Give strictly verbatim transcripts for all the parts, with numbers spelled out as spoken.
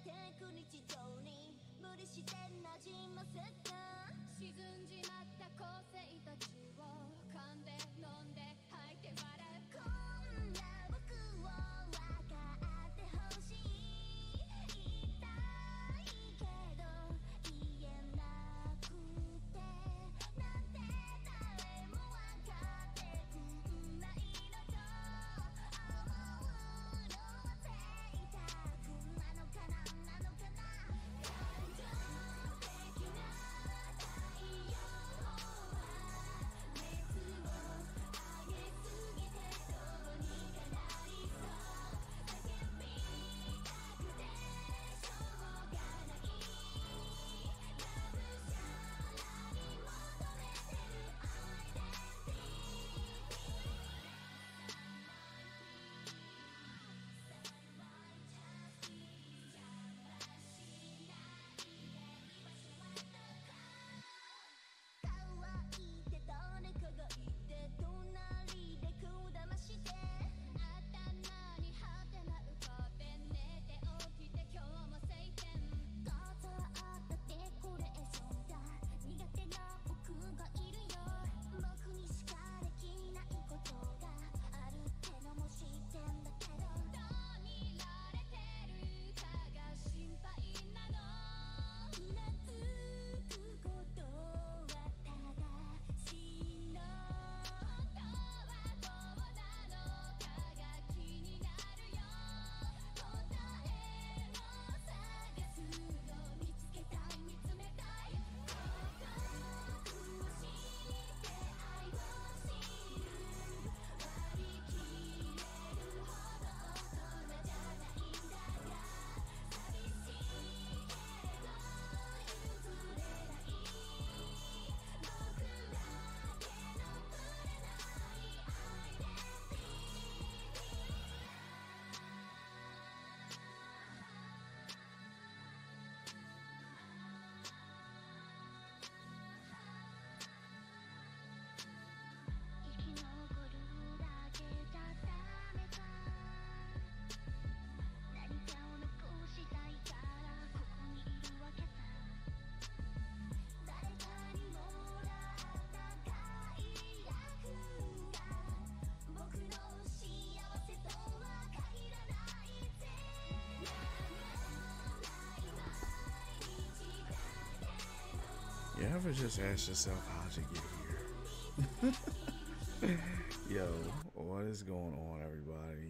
You ever just ask yourself how'd you get here? Yo, what is going on, everybody?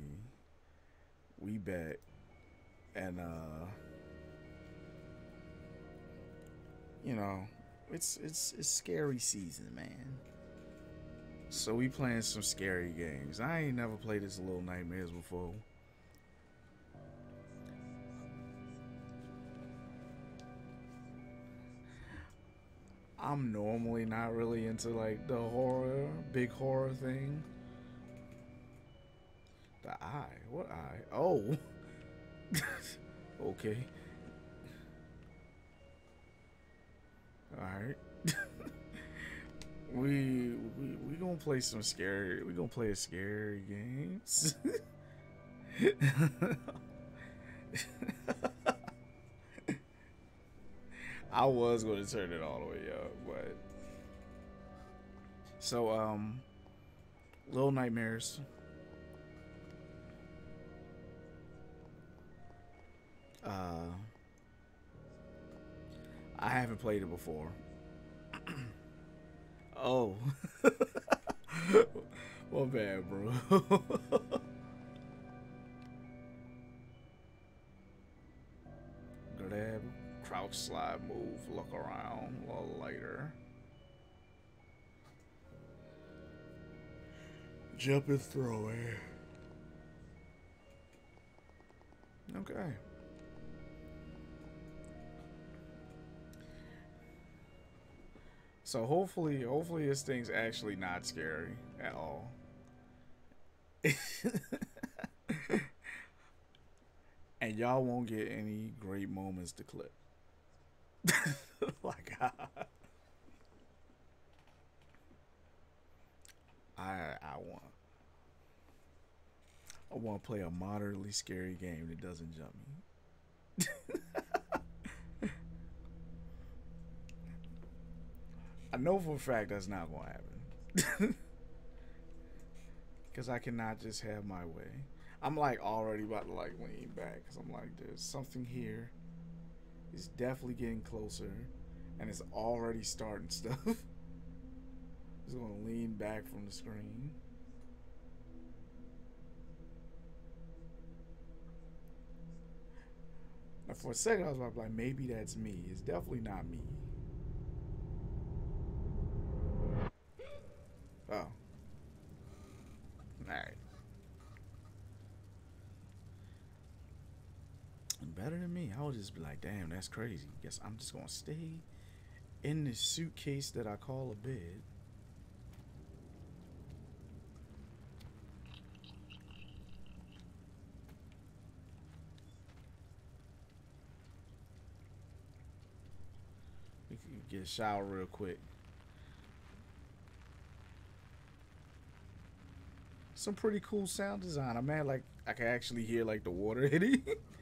We back, and uh, you know, it's it's it's scary season, man. So we playing some scary games. I ain't never played this Little Nightmares before. I'm normally not really into like the horror, big horror thing. The eye? What eye? Oh. Okay. Alright. we, we we gonna play some scary, we gonna play a scary games. I was going to turn it all the way up, but so um, Little Nightmares. Uh, I haven't played it before. Oh, well, bad, bro. Grab. Crouch, slide, move, look around a little later. Jump and throw it. Okay. So hopefully, hopefully this thing's actually not scary at all. And y'all won't get any great moments to clip. Like I, I, I want, I want to play a moderately scary game that doesn't jump me. I know for a fact that's not gonna happen. Cause I cannot just have my way. I'm like already about to like lean back because I'm like, there's something here. It's definitely getting closer, and it's already starting stuff. Just gonna lean back from the screen. Now for a second, I was about to be like, maybe that's me. It's definitely not me. Oh. Alright. Better than me. I would just be like, damn, that's crazy. Guess I'm just gonna stay in this suitcase that I call a bed. We can get a shower real quick. Some pretty cool sound design. I'm mad like I can actually hear like the water hitting.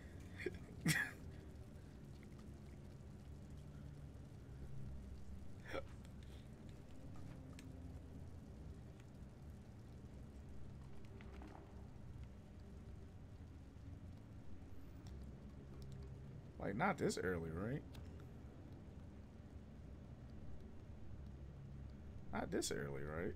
Like not this early, right? Not this early, right?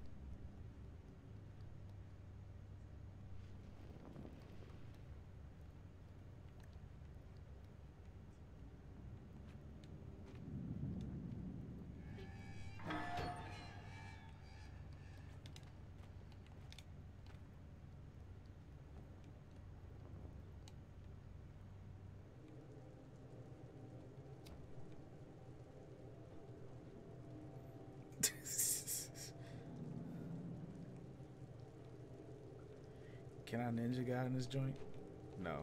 Can I ninja guy in this joint? No.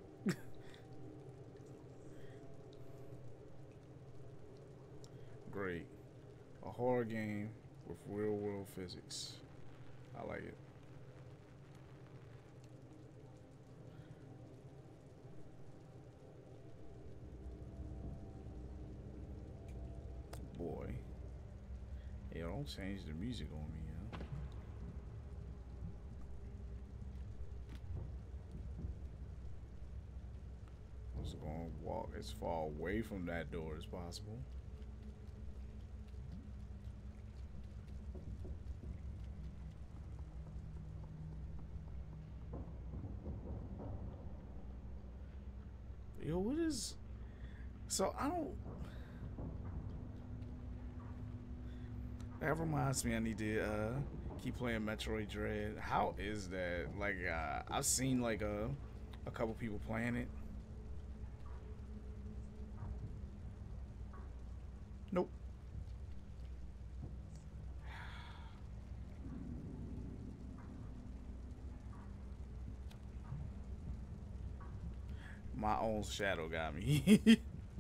Great. A horror game with real world physics. I like it. Boy. Yo, don't change the music on me, yo. I'm just gonna walk as far away from that door as possible. Yo, what is... So, I don't... That reminds me I need to uh, keep playing Metroid Dread. How is that? Like, uh, I've seen, like, a, a couple people playing it. Nope. My own shadow got me.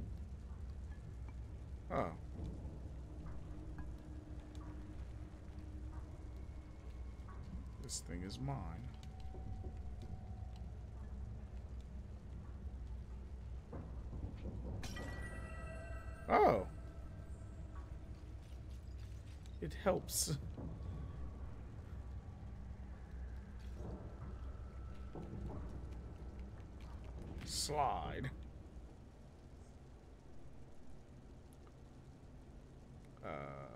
Oh. This thing is mine. Oh. It helps. Slide. Uh.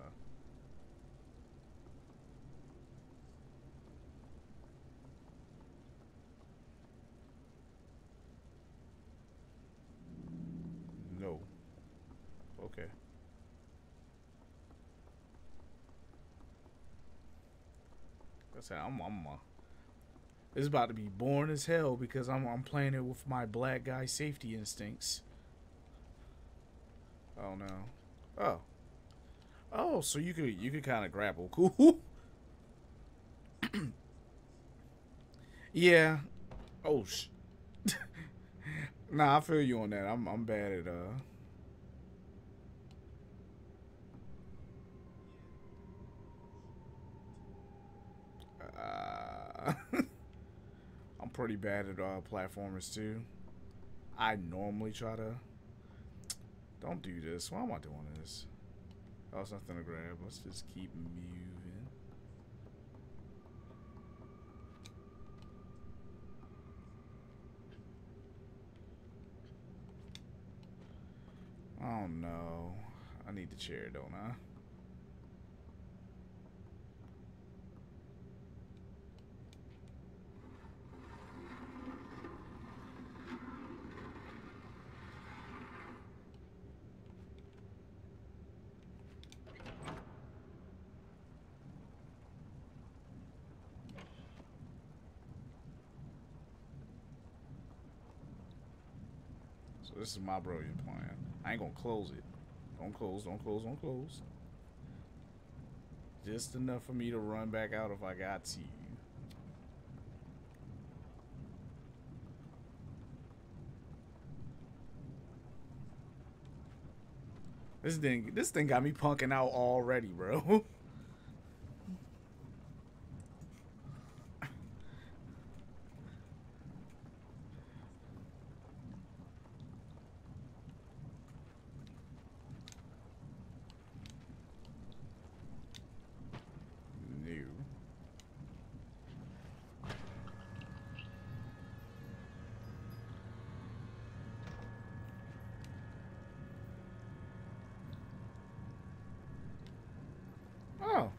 No. Okay. That's how I'm. I'm uh, it's about to be boring as hell because I'm. I'm playing it with my black guy safety instincts. Oh no. Oh. Oh, so you could you could kind of grapple. Cool. Yeah. Oh sh. Nah, I feel you on that. I'm I'm bad at uh. uh I'm pretty bad at uh platformers too. I normally try to. Don't do this. Why am I doing this? Oh, it's nothing to grab. Let's just keep moving. Oh no. I need the chair, don't I? So this is my brilliant plan. I ain't gonna close it. Don't close, don't close, don't close. Just enough for me to run back out if I got to. This thing, this thing got me punking out already, bro. Oh.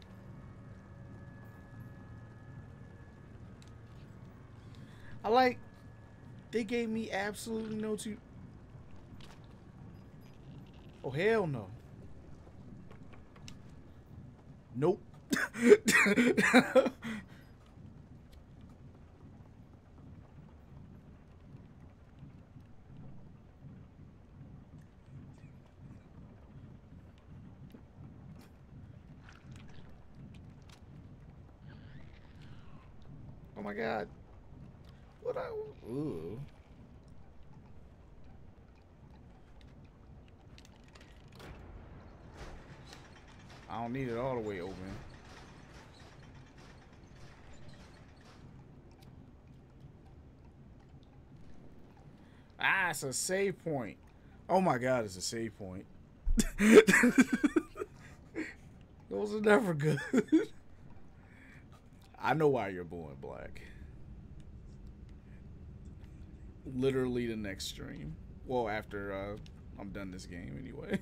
I like, they gave me absolutely no to. Oh, hell no. Nope. Oh my god. What I ooh. I don't need it all the way open. Ah, it's a save point. Oh my god, it's a save point. Those are never good. I know why you're blue and black. Literally the next stream. Well, after uh, I'm done this game anyway.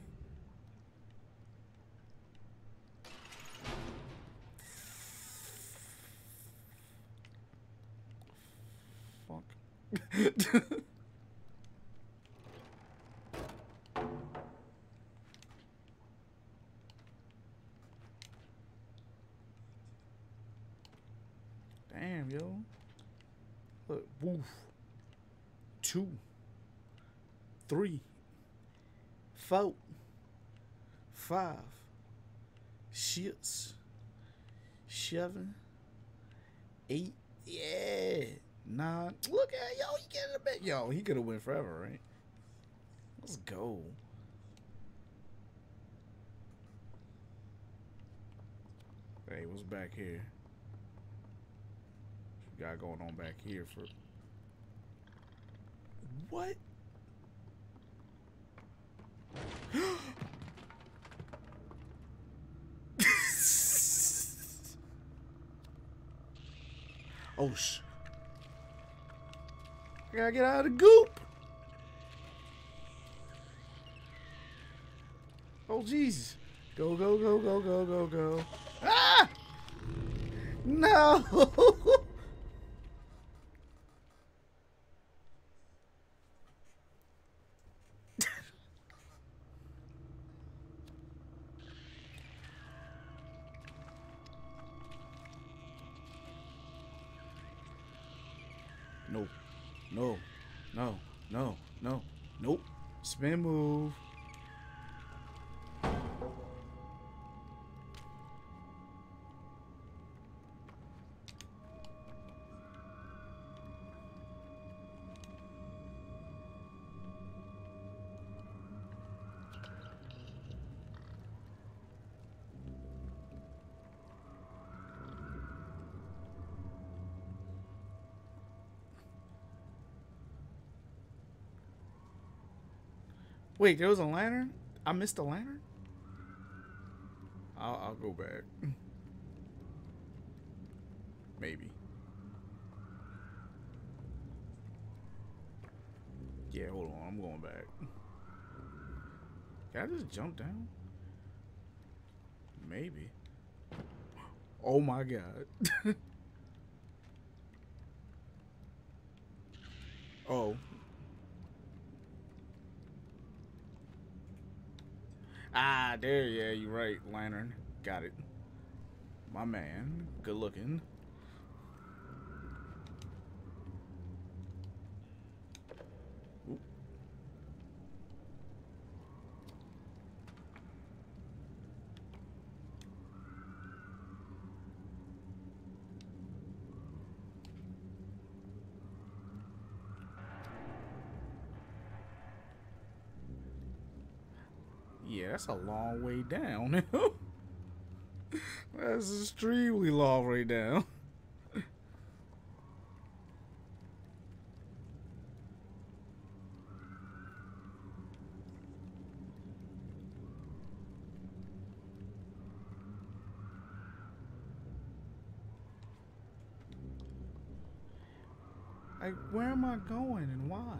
Fuck. Damn, yo. Look, woof. Two. Three. Four. Five. Six. Seven. Eight. Yeah. Nine. Look at yo, he getting a bit. Yo, he could have went forever, right? Let's go. Hey, what's back here? What you got going on back here for what? Oh sh! I gotta get out of the goop. Oh Jesus! Go go go go go go go! Ah! No! No, no, no, no, no, nope. Spin move. Wait, there was a lantern? I missed a lantern? I'll, I'll go back. Maybe. Yeah, hold on. I'm going back. Can I just jump down? Maybe. Oh my god. Oh. Ah, there, yeah, you're right. Lantern. Got it. My man. Good looking. Oop. Yeah, that's a long way down. That's extremely long way down. Like, where am I going and why?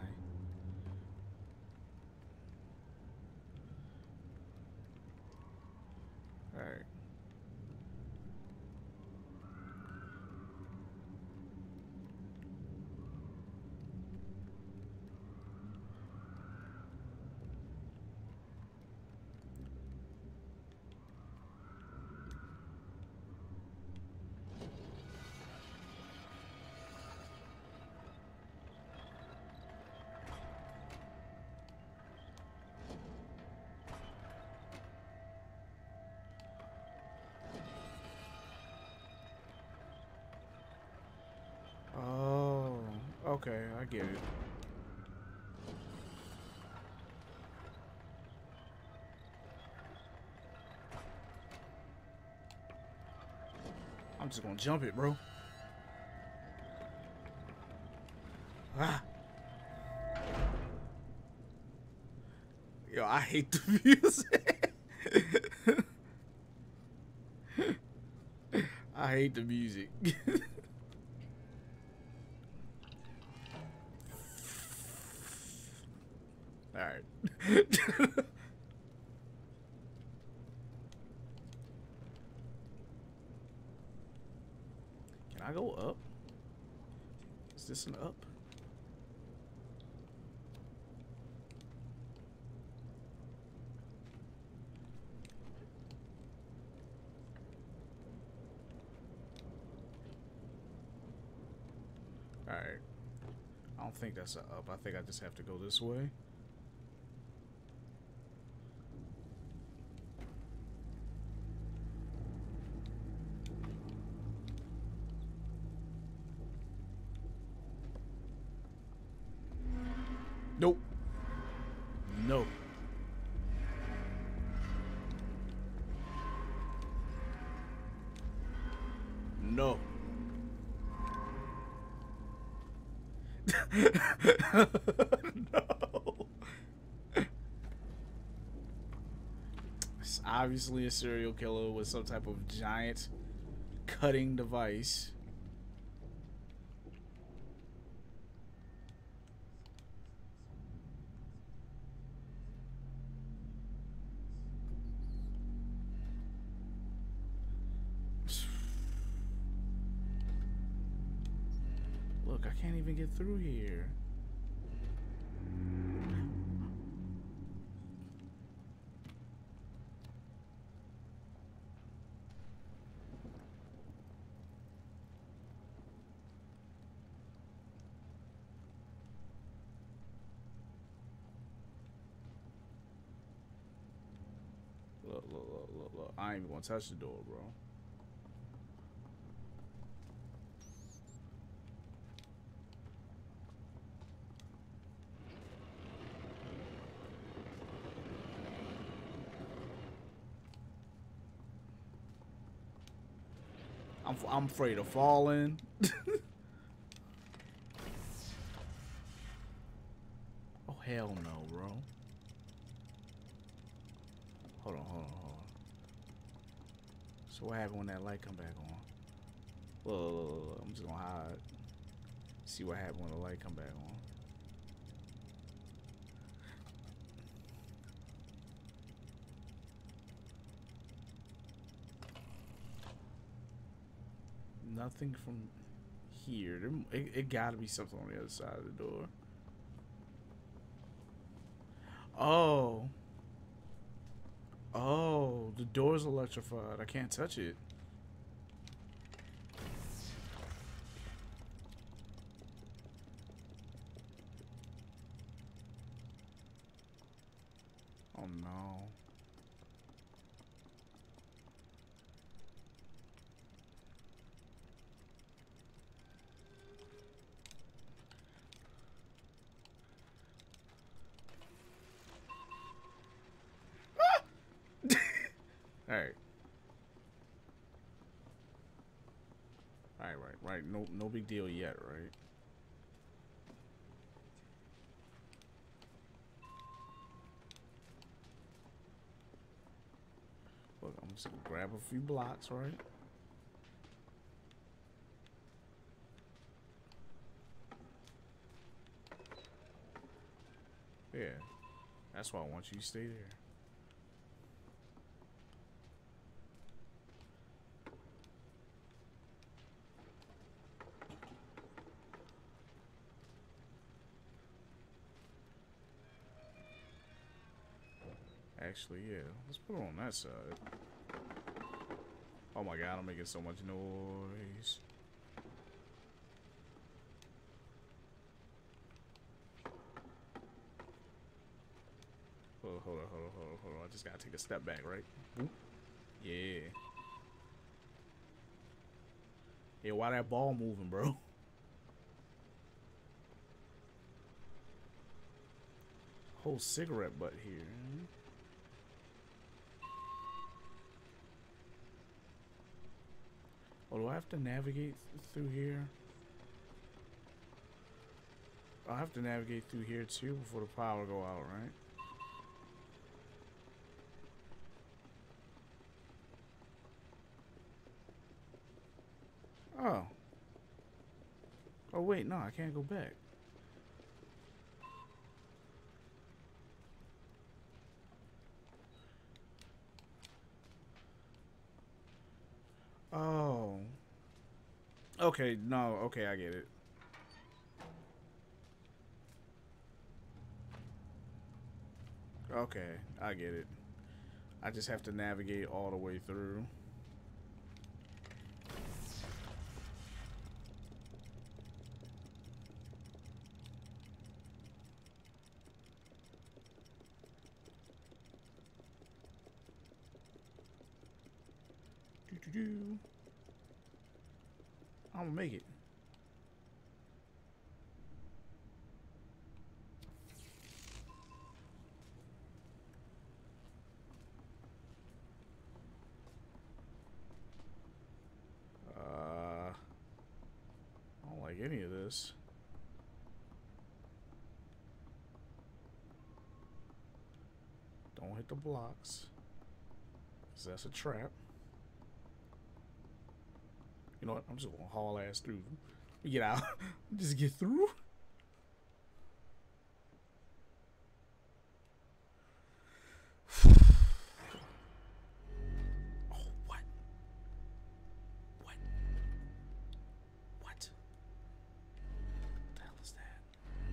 Alright. Oh, okay, I get it. I'm just gonna jump it, bro. Ah. Yo, I hate the music. I hate the music. Alright. Can I go up? Is this an up? Alright. I don't think that's an up. I think I just have to go this way. Nope. No. No. No. It's obviously a serial killer with some type of giant cutting device. Look, I can't even get through here. Look, look, look, look, look. I ain't even gonna touch the door, bro. I'm, I'm afraid of falling. Oh, hell no, bro. Hold on, hold on, hold on. So what happened when that light come back on? Whoa, I'm just gonna hide. See what happened when the light come back on. Nothing from here. It, it gotta be something on the other side of the door. Oh. Oh, the door's electrified. I can't touch it. Oh no. Alright. Alright, right, right. No no big deal yet, right? Look, I'm just gonna grab a few blocks, right? Yeah. That's why I want you to stay there. Actually, yeah. Let's put it on that side. Oh my god, I'm making so much noise. Hold on, hold on, hold on, hold on, hold on. I just gotta take a step back, right? Yeah. Yeah, why that ball moving, bro? Whole cigarette butt here. Oh, do I have to navigate th through here? I have to navigate through here too before the power go out, right? Oh. Oh wait, no, I can't go back. Oh. Okay, no, okay, I get it. Okay, I get it. I just have to navigate all the way through. Do do do. I'm gonna make it. Uh, I don't like any of this. Don't hit the blocks, 'cause that's a trap. You know what? I'm just gonna haul ass through. Get out. Just get through. Oh, what? What? What? What the hell is that?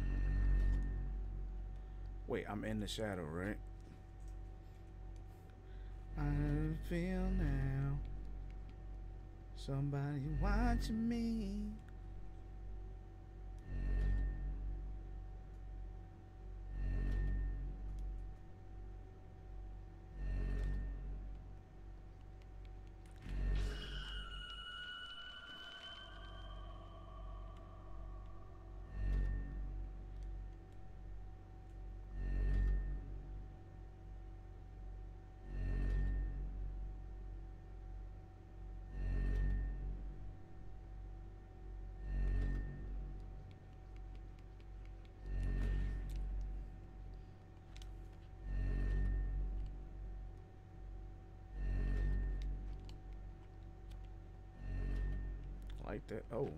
Wait, I'm in the shadow, right? I feel now somebody watching me. Like that. Oh.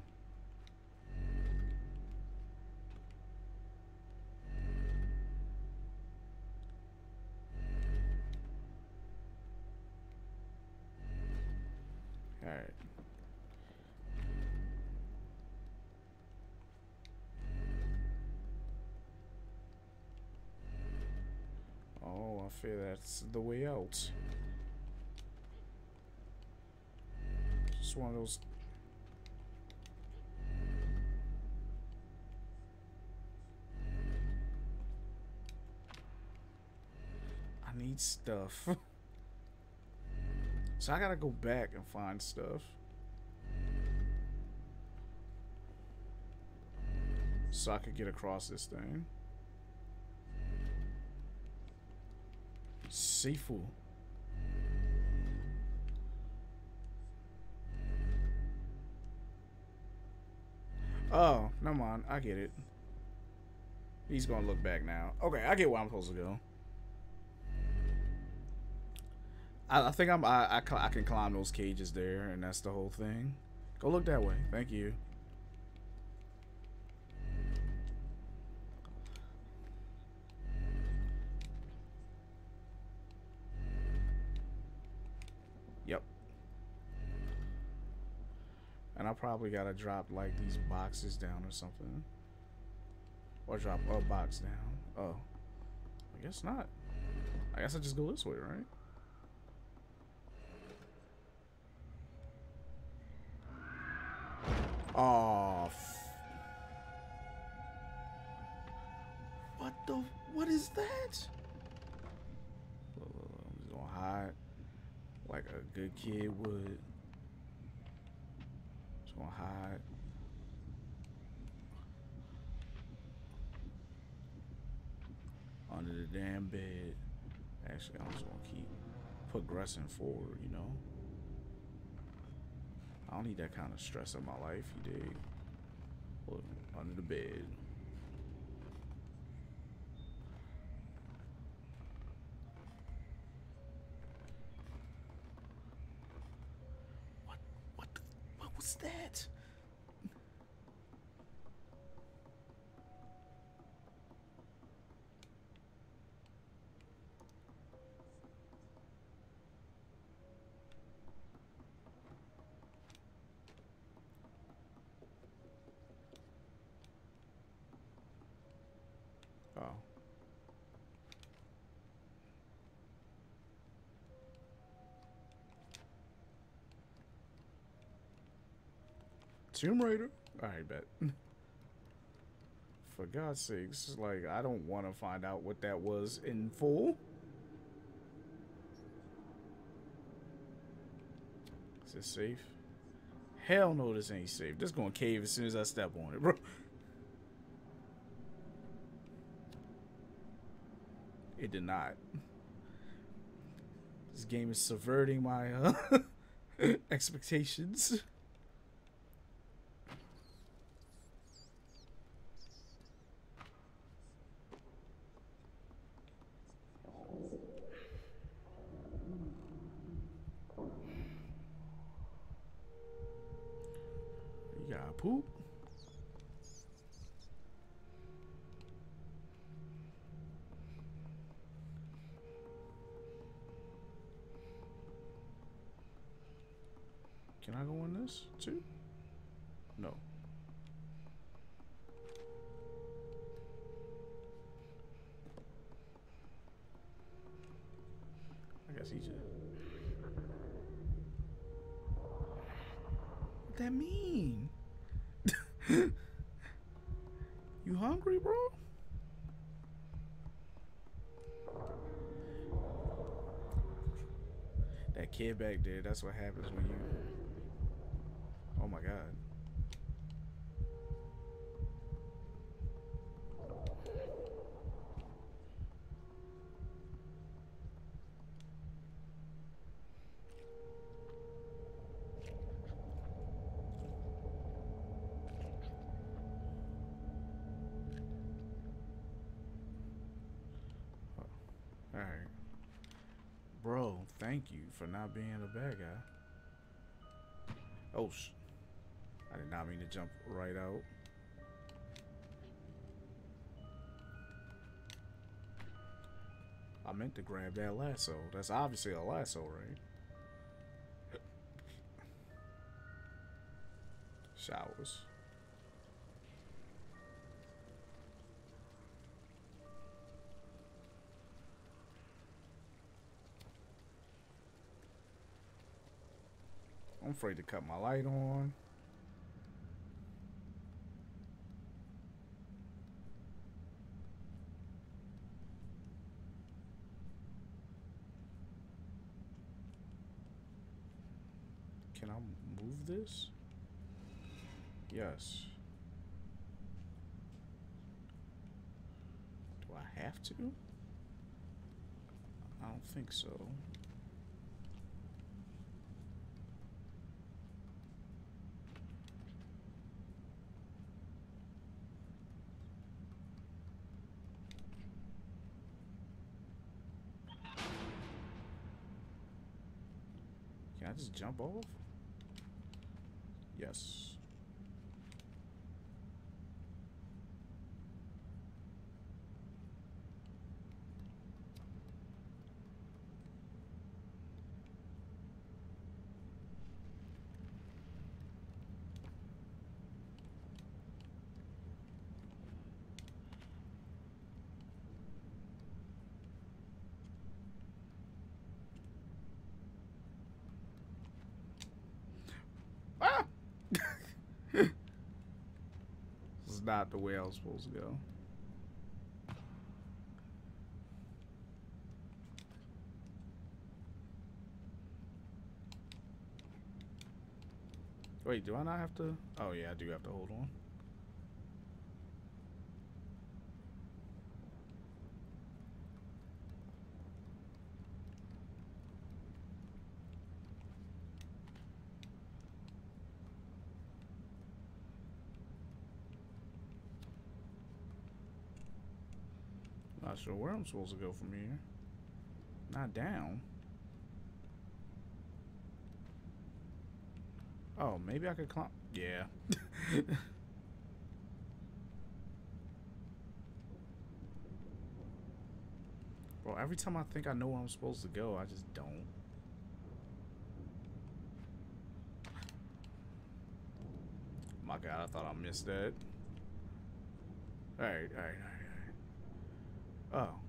All right. Oh, I fear that's the way out. Just one of those. I need stuff. So I gotta go back and find stuff. So I could get across this thing. Sifu. Oh, never mind. I get it. He's gonna look back now. Okay, I get where I'm supposed to go. I, I think I'm. I, I I can climb those cages there, and that's the whole thing. Go look that way. Thank you. Yep. And I probably gotta drop like these boxes down or something, or drop a box down. Oh, I guess not. I guess I just go this way, right? Oh, what the? What is that? I'm just gonna hide like a good kid would. Just gonna hide. Under the damn bed. Actually, I'm just gonna keep progressing forward, you know? I don't need that kind of stress in my life, you dig? Look, under the bed. What? What? The, what was that? Oh. Tomb Raider? Alright, bet. For God's sakes, like, I don't want to find out what that was in full. Is this safe? Hell no, this ain't safe. This gonna cave as soon as I step on it, bro. It did not. This game is subverting my uh, expectations. You got poop? Can I go in this too? No. I guess he just. What that mean? You hungry, bro? That kid back there, that's what happens when you. Oh my God. All right. Bro, thank you for not being a bad guy. Oh, sh I did not mean to jump right out. I meant to grab that lasso. That's obviously a lasso, right? Showers. I'm afraid to cut my light on. Can I move this? Yes. Do I have to? I don't think so. Can I just jump off? Yes. Ah! This is not the way I was supposed to go. Wait, do I not have to? Oh yeah, I do have to hold on. Not sure where I'm supposed to go from here. Not down. Oh, maybe I could climb. Yeah. Bro, every time I think I know where I'm supposed to go, I just don't. My God, I thought I missed that. Alright, alright, alright, alright. Oh.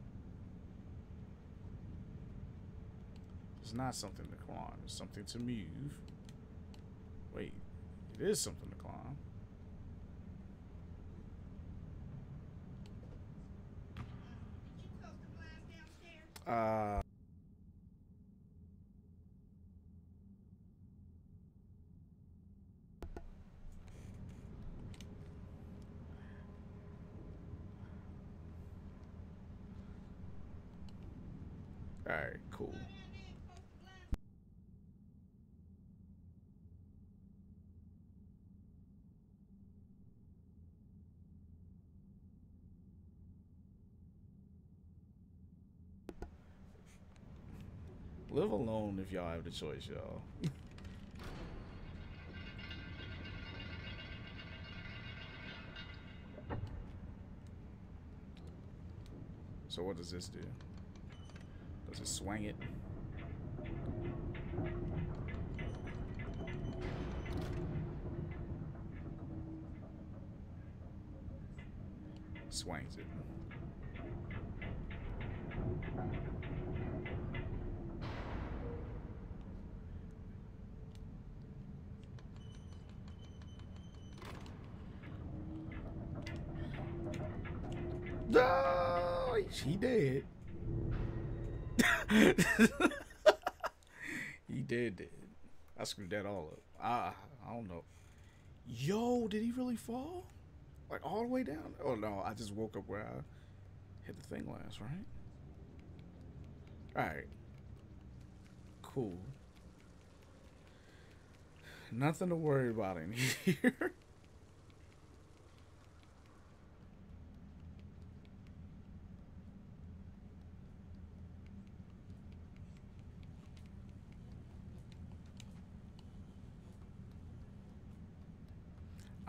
It's not something to climb, it's something to move. Wait, it is something to climb. Uh... Alright, cool. Live alone if y'all have the choice, y'all. So what does this do? Does it swing it? Swings it. No, he dead. He did, did. I screwed that all up. I, I don't know. Yo, did he really fall? Like all the way down? Oh no, I just woke up where I hit the thing last, right? Alright. Cool. Nothing to worry about in here.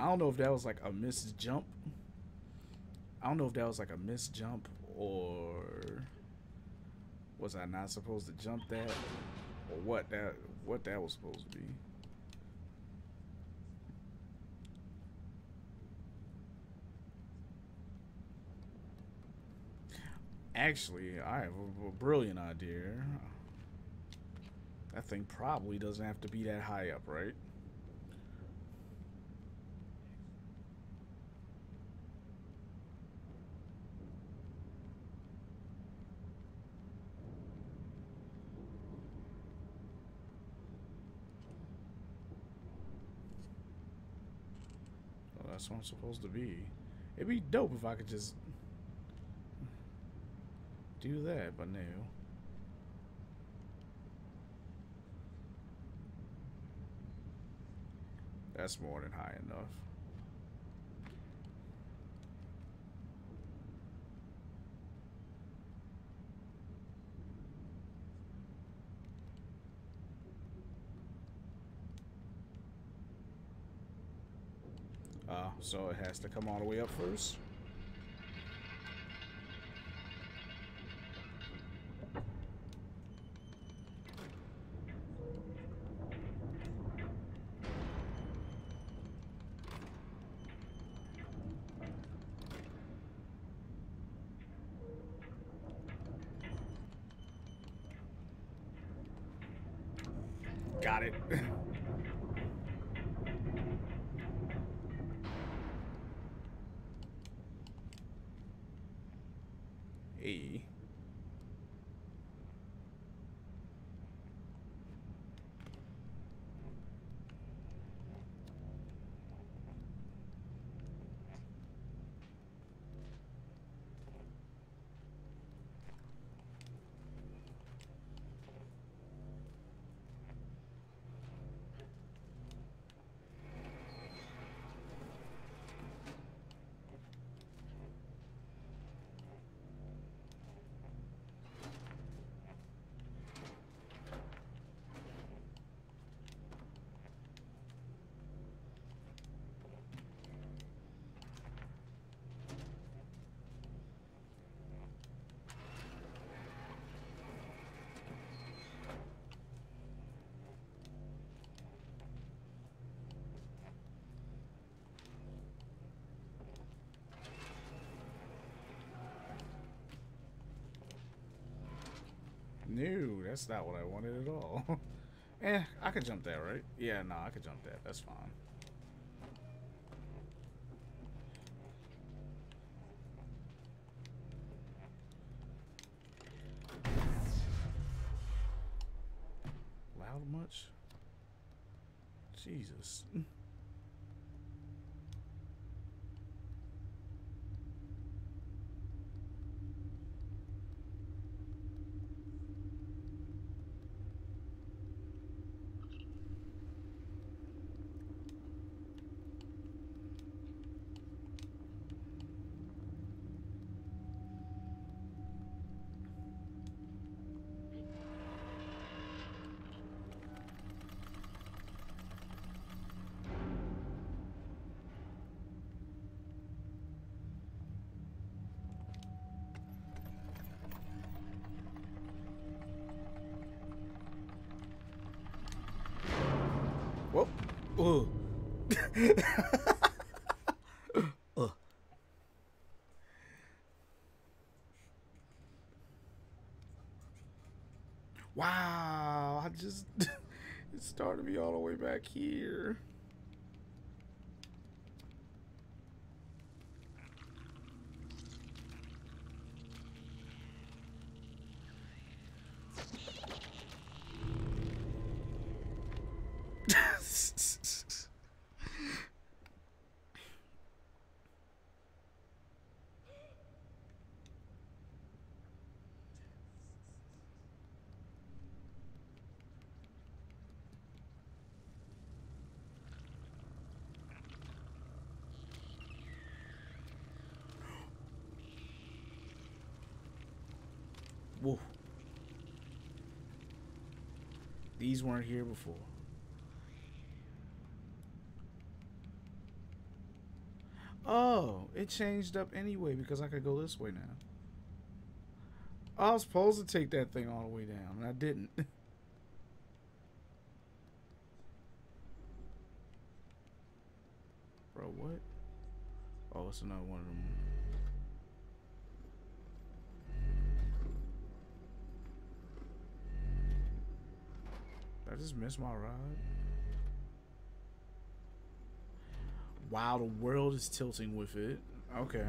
I don't know if that was like a missed jump. I don't know if that was like a missed jump or was I not supposed to jump that or what that what that was supposed to be. Actually, I have a, a brilliant idea. That thing probably doesn't have to be that high up, right? Well, that's what I'm supposed to be. It'd be dope if I could just do that, but no. That's more than high enough. Uh, so it has to come all the way up first. Got it. Hey. No, that's not what I wanted at all. Eh, I could jump that, right? Yeah, no, I could jump that. That's fine. Loud much? Jesus. Whoa. Ugh. Ugh. Wow, I just it started me all the way back here. Whoa. These weren't here before. Oh, it changed up anyway because I could go this way now. I was supposed to take that thing all the way down, and I didn't. Bro, what? Oh, it's another one of them. Did I just miss my ride? Wow, the world is tilting with it. Okay.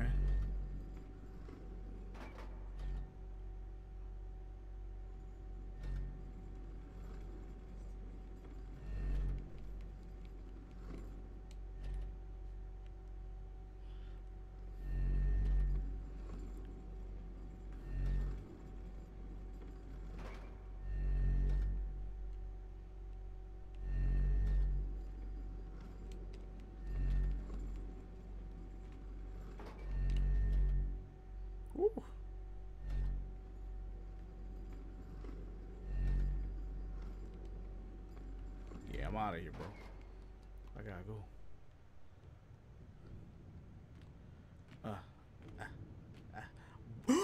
Ooh. Yeah, I'm out of here, bro. I gotta go. Uh. uh, uh.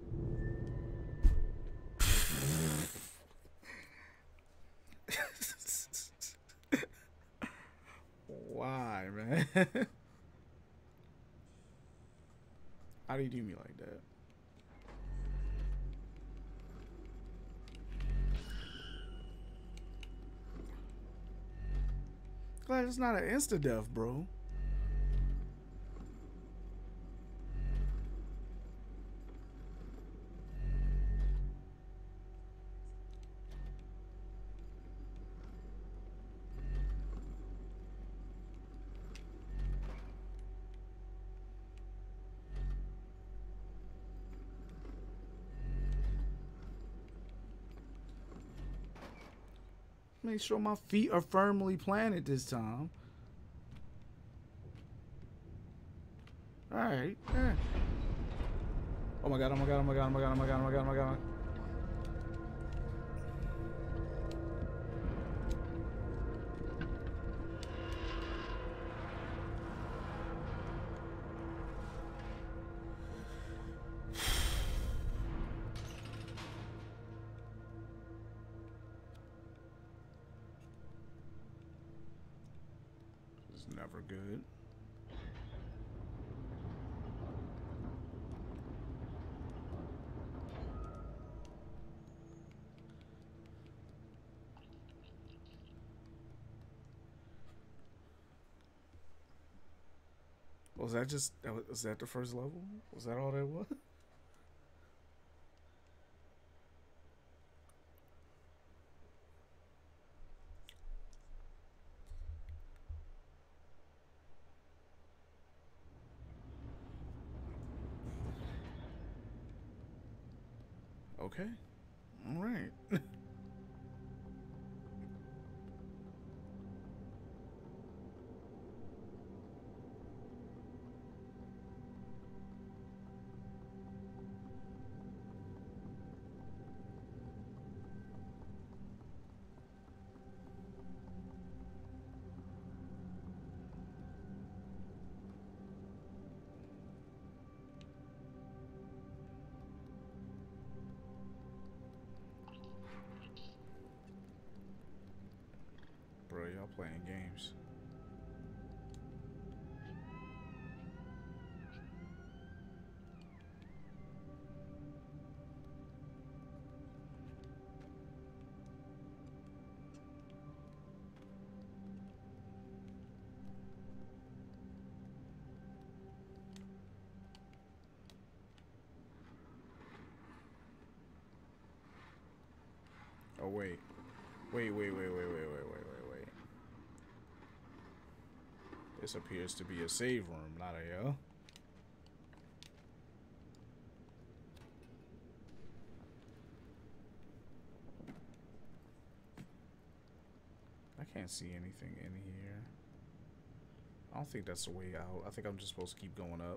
Why, man? How do you do me like that? Glad it's not an insta death, bro. Make sure my feet are firmly planted this time. Alright. Yeah. Oh my god, oh my god, oh my god, oh my god, oh my god, oh my god, oh my god. It's never good. Was that just, was that the first level? Was that all that was? Okay. All right. Bro, y'all playing games. Oh wait. Wait, wait, wait, wait, wait, wait, wait, wait, wait. This appears to be a save room, not a uh. I can't see anything in here. I don't think that's the way out. I think I'm just supposed to keep going up.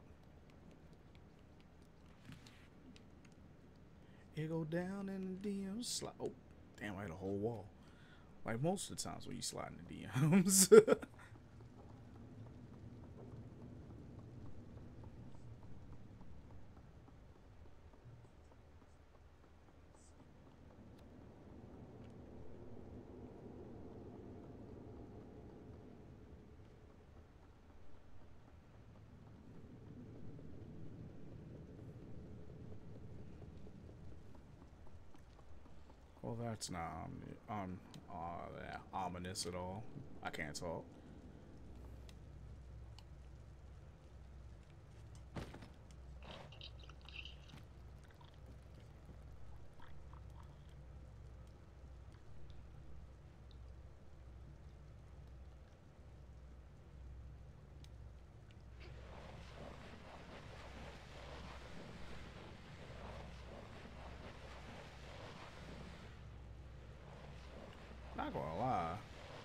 It go down in the D Ms. Slide. Oh, damn, I hit a whole wall. Like most of the times when you slide in the D Ms. Well, that's not um, uh, ominous at all. I can't talk. Not gonna lie.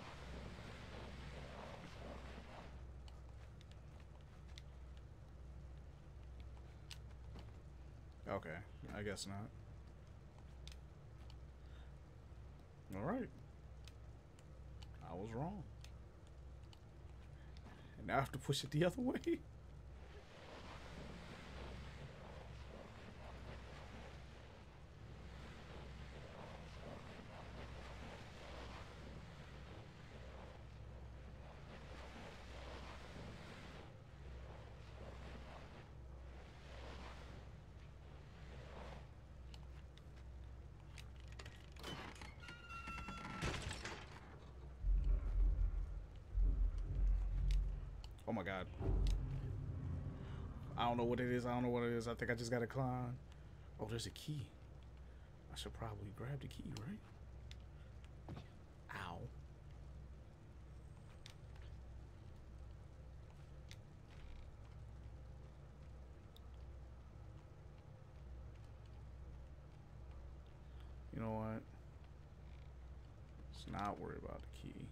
Okay, I guess not. Alright. I was wrong. And now I have to push it the other way. Oh my god. I don't know what it is. I don't know what it is. I think I just gotta climb. Oh, there's a key. I should probably grab the key, right? Ow. You know what? Let's not worry about the key.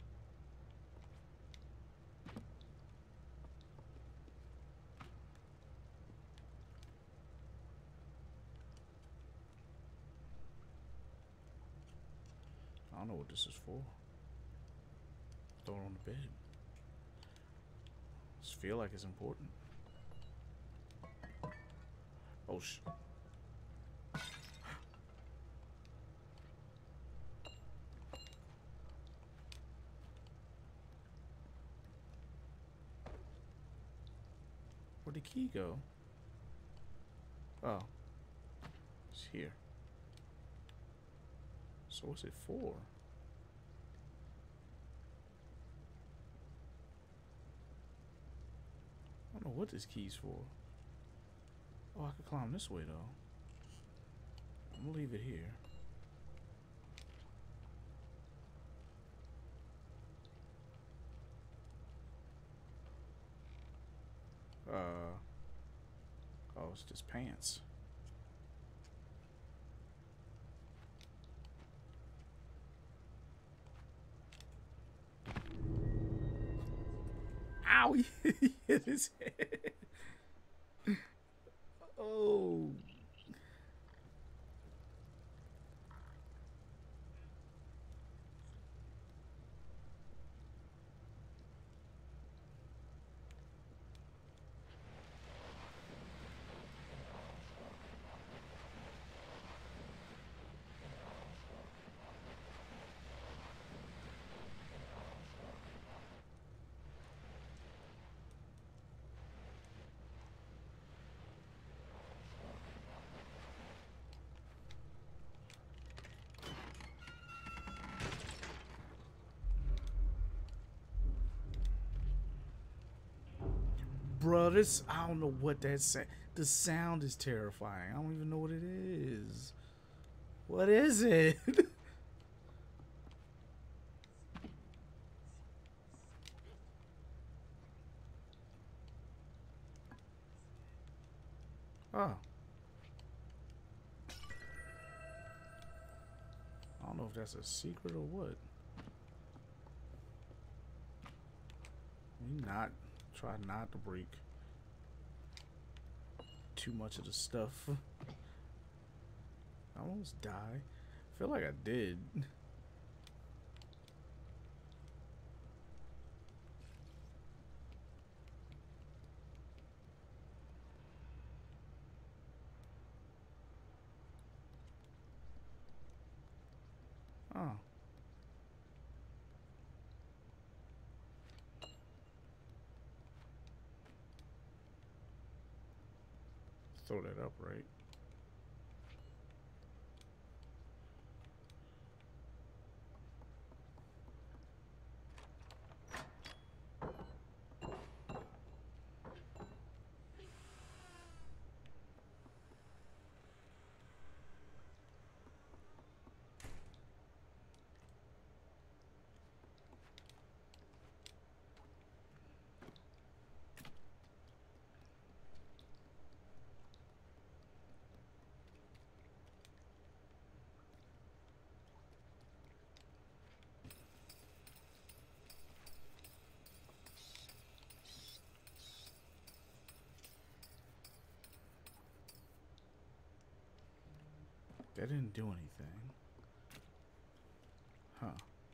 I don't know what this is for. Throw it on the bed. Just feel like it's important. Oh sh. Where'd the key go? Oh. It's here. So what's it for? I don't know what this key's for. Oh, I could climb this way though. I'm gonna leave it here. Uh oh, it's just pants. Ow! He hit his head. Oh. Bro, this, I don't know what that sound. The sound is terrifying. I don't even know what it is. What is it? Oh. I don't know if that's a secret or what. We not try not to break too much of the stuff. I almost die. I feel like I did. Oh. Throw that up, right? That didn't do anything. Huh.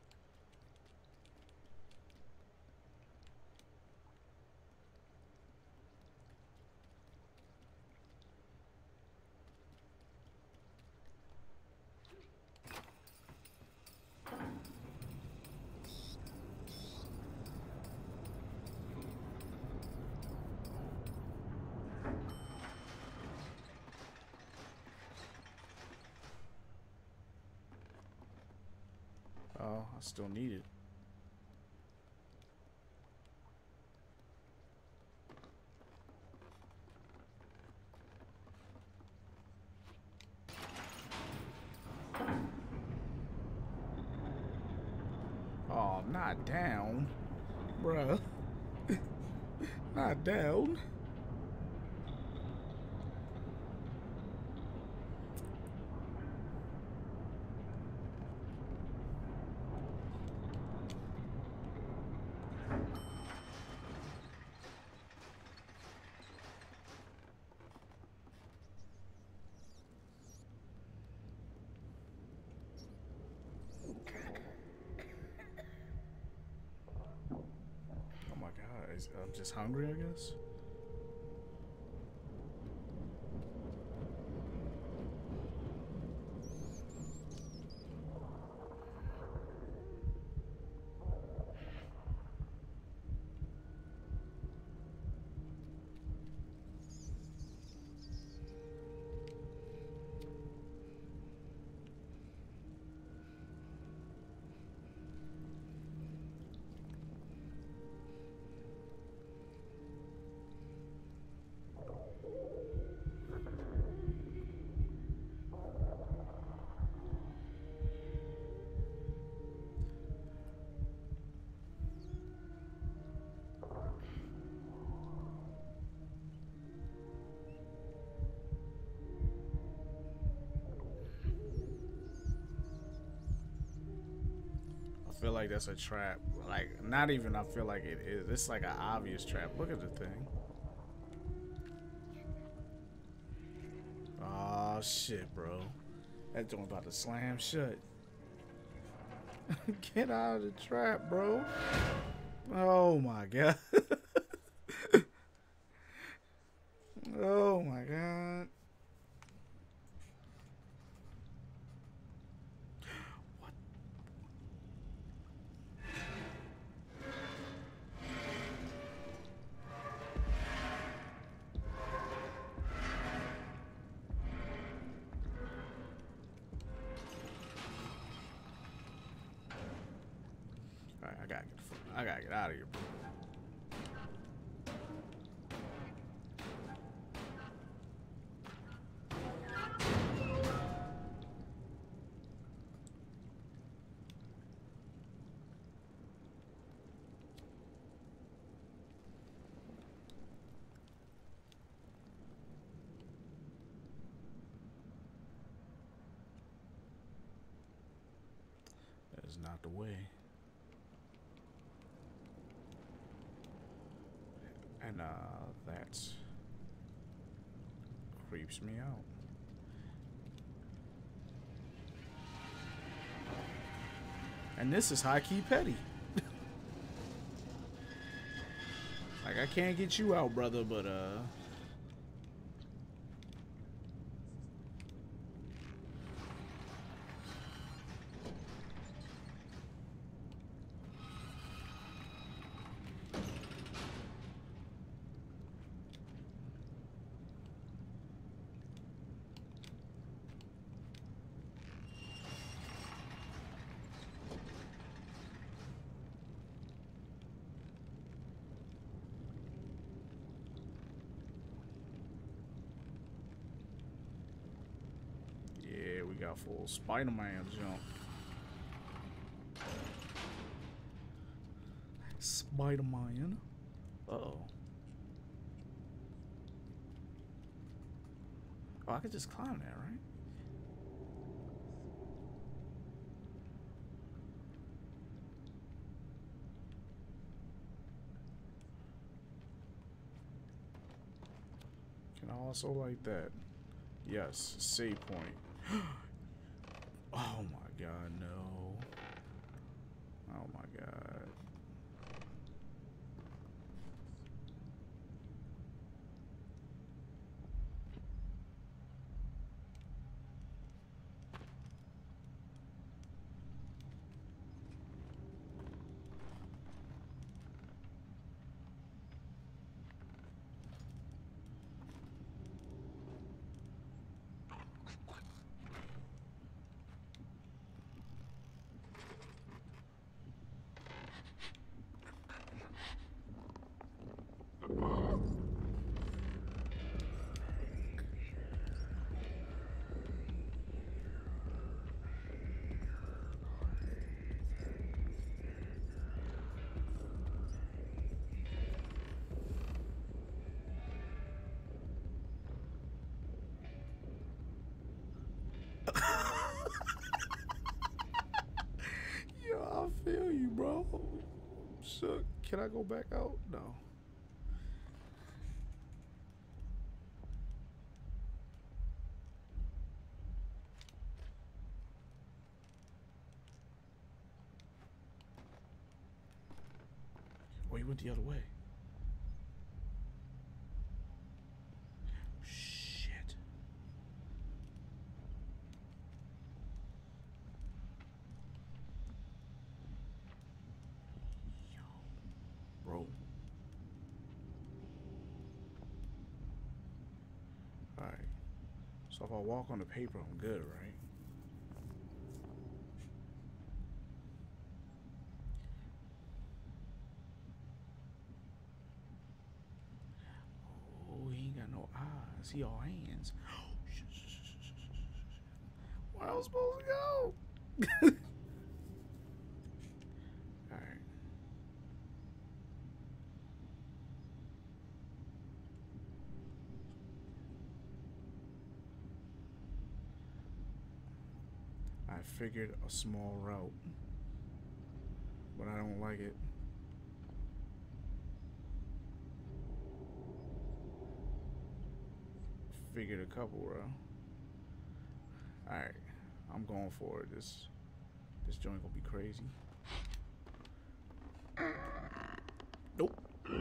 Oh, I still need it. Oh, not down. Bruh. Not down. Oh my god, is, I'm just hungry, I guess. I feel like that's a trap. Like, not even I feel like it is. It's like an obvious trap. Look at the thing. Oh shit, bro. That joint about to slam shut. Get out of the trap, bro. Oh my god. Oh my god. What? Alright, I gotta get the fuck, I gotta get out of here, bro. That is not the way. And uh, that creeps me out. And this is high-key petty. Like, I can't get you out, brother, but uh yeah, we got full Spider-Man jump. Spider-Man. Uh-oh. Oh, I could just climb that, right? Can I also like that? Yes, save point. Oh my god, no. Oh my god. Yo, I feel you, bro. Shook. Can I go back out? No. Oh, he went the other way. Shit. Yo, bro. Alright. So if I walk on the paper, I'm good, right? Oh, he ain't got no eyes. He all hands. Where I was supposed to go? Alright. I figured a small route, but I don't like it. Figured a couple, bro. Alright, I'm going for it. This this joint gonna be crazy. Nope.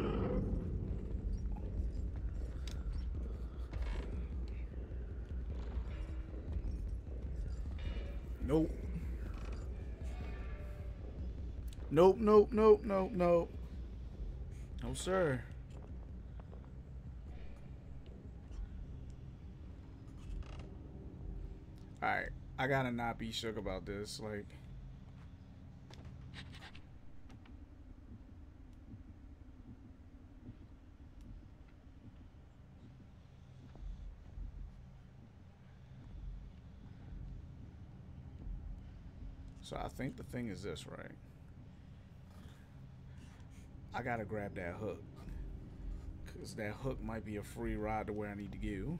Nope. Nope, nope, nope, nope, nope. No, sir. Alright, I gotta not be shook about this. Like, so I think the thing is this, right? I gotta grab that hook, cause that hook might be a free ride to where I need to go.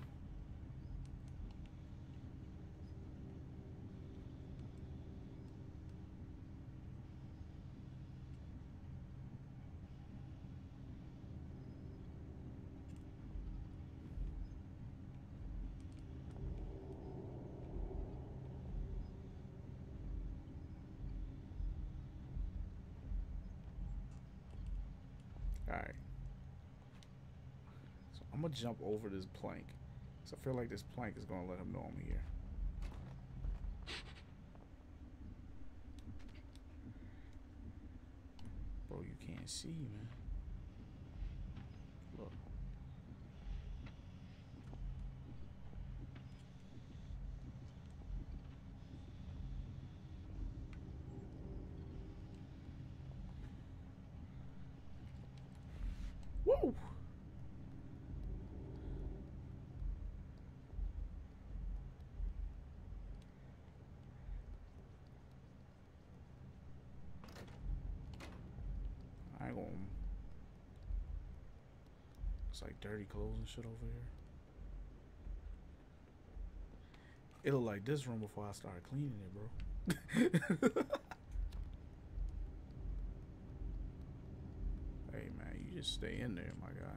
Alright. So I'm gonna jump over this plank. So I feel like this plank is gonna let him know I'm here. Bro, you can't see, man. Look. Woo! I ain't gonna. It's like dirty clothes and shit over here. It looked like this room before I started cleaning it, bro. Hey, man, you just stay in there, my guy.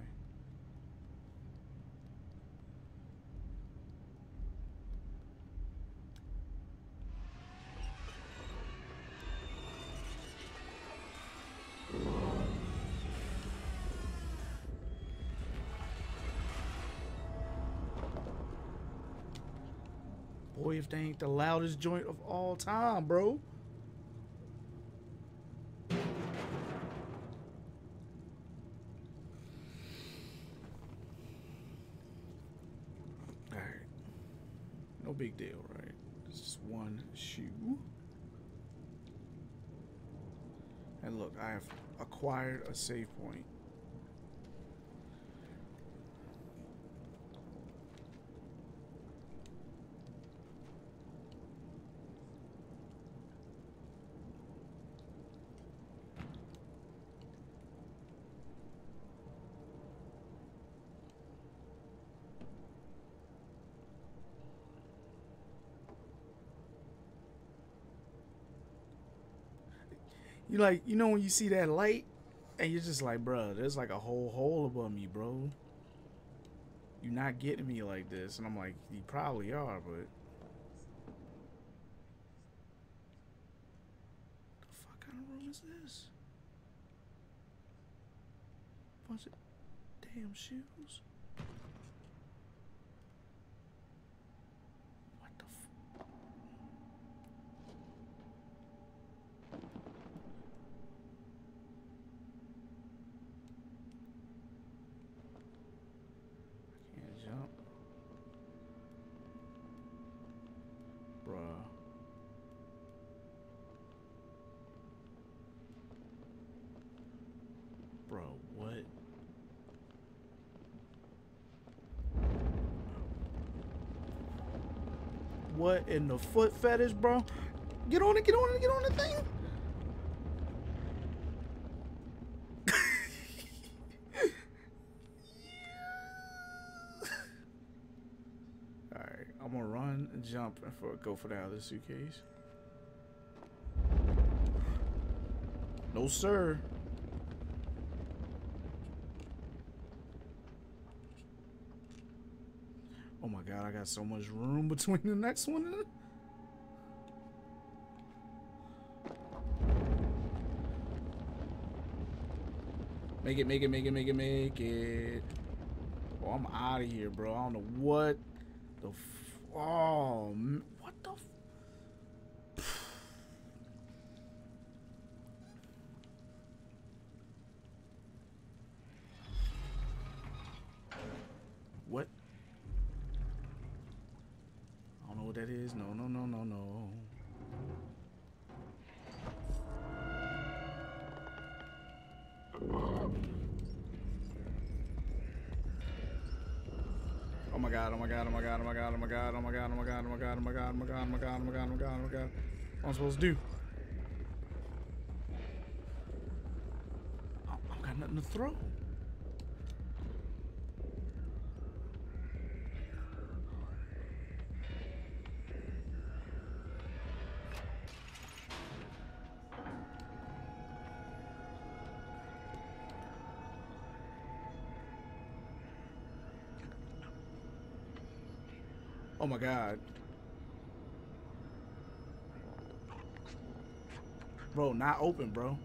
Boy, if they ain't the loudest joint of all time, bro. Alright. No big deal, right? It's just one shoe. And look, I have acquired a save point. You like, you know when you see that light and you're just like, bruh, there's like a whole hole above me, bro. You're not getting me like this. And I'm like, you probably are, but the fuck kind of room is this? Bunch of damn shoes. What the fuck? I can't jump. Bruh. Bro, what? What in the foot fetish, bro? Get on it, get on it, get on the thing. Alright, I'm gonna run and jump and for, go for the other suitcase. No, sir. Oh my god, I got so much room between the next one and... Make it, make it, make it, make it, make it. Oh, I'm out of here, bro. I don't know what the f... Oh, what the f... What? I don't know what that is. No, no, no, no, no. Oh my god, oh my god, oh my god, oh my god, oh my god, oh my god, oh my god, oh my god, oh my god, oh my god, oh my god, oh my god, oh my god, oh my god. What am I supposed to do? I've got nothing to throw. Oh my god. Bro, not open, bro.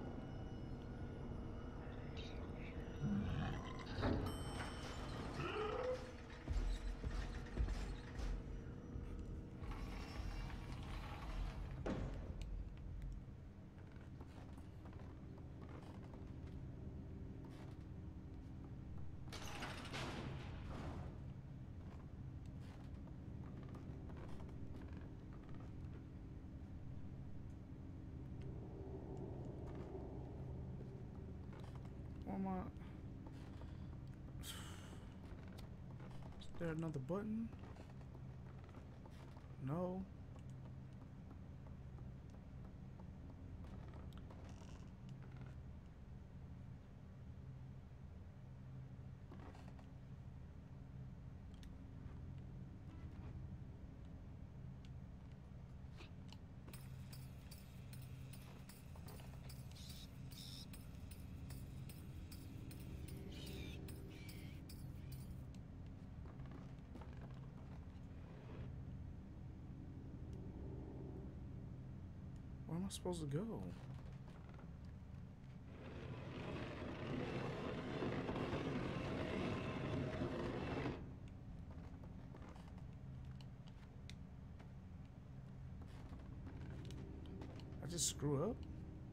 Where am I? Is there another button? No. Where am I supposed to go? just screw up?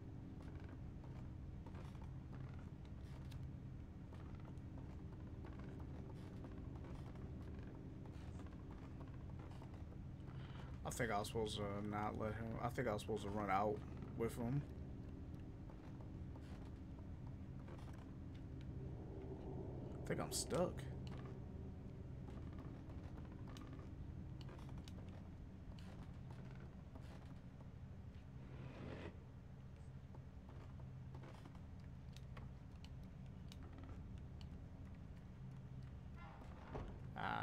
I think I was supposed to not let him. I think I was supposed to run out with him. I think I'm stuck. Ah.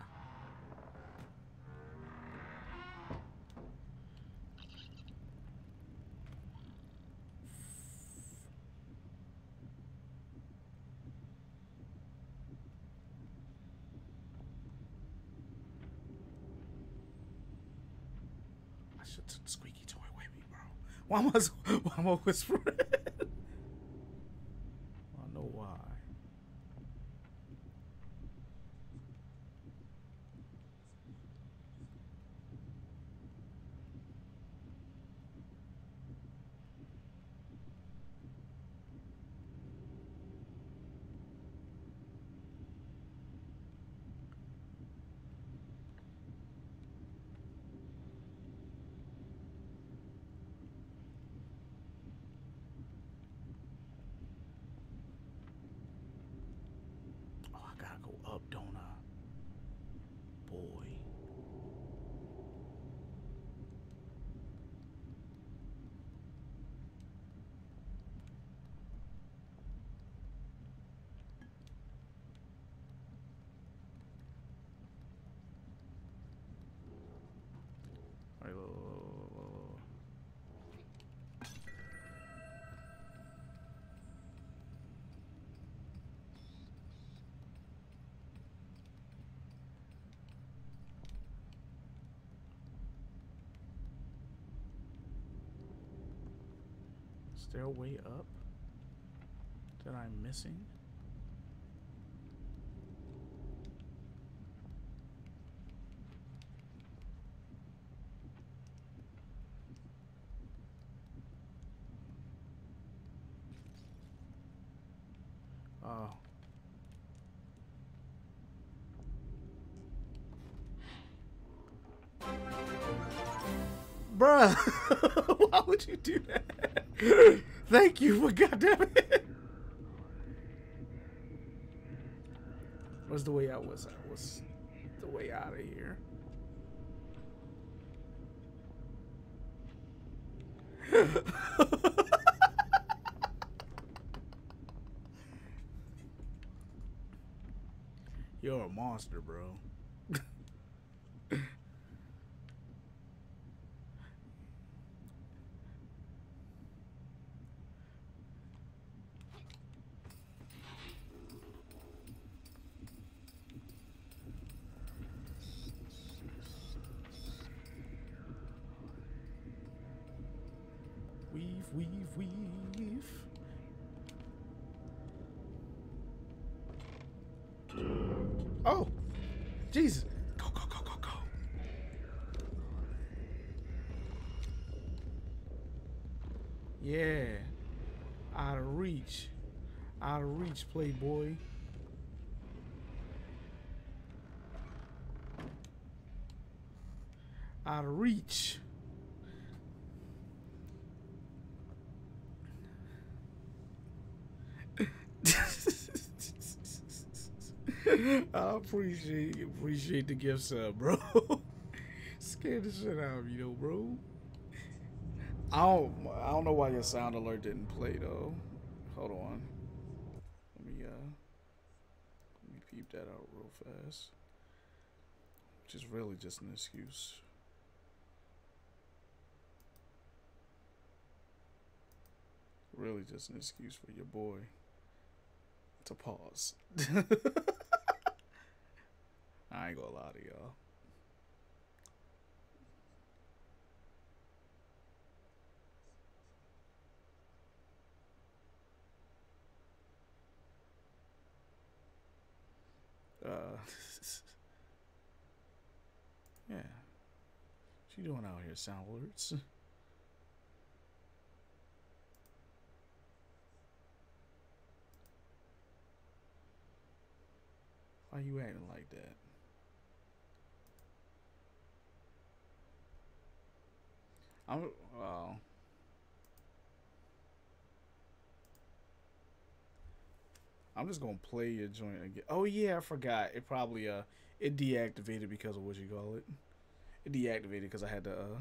I should took the squeaky toy with me, bro. Why am I, why am I whispering? I know why. Oh, I gotta go up, don't I? Boy. All right, look, look, look, look, look. Is there a way up that I'm missing? Oh. Bruh, why would you do that? Thank you, but goddamn it. What's the way out? What's, what's the way out of here? You're a monster, bro. Weave, weave, weave. Oh, Jesus. Go, go, go, go, go. Yeah. Out of reach. Out of reach, playboy. Out of reach. I appreciate appreciate the gift sub, bro. Scared the shit out of you, though, bro. I don't I don't know why your sound alert didn't play though. Hold on. Let me uh let me peep that out real fast. Which is really just an excuse. Really just an excuse for your boy to pause. I ain't gonna lie to y'all. Uh, yeah. What you doing out here, sound alerts? Why you acting like that? I'm uh I'm just gonna play your joint again. Oh yeah, I forgot. It probably uh it deactivated because of what you call it. It deactivated because I had to uh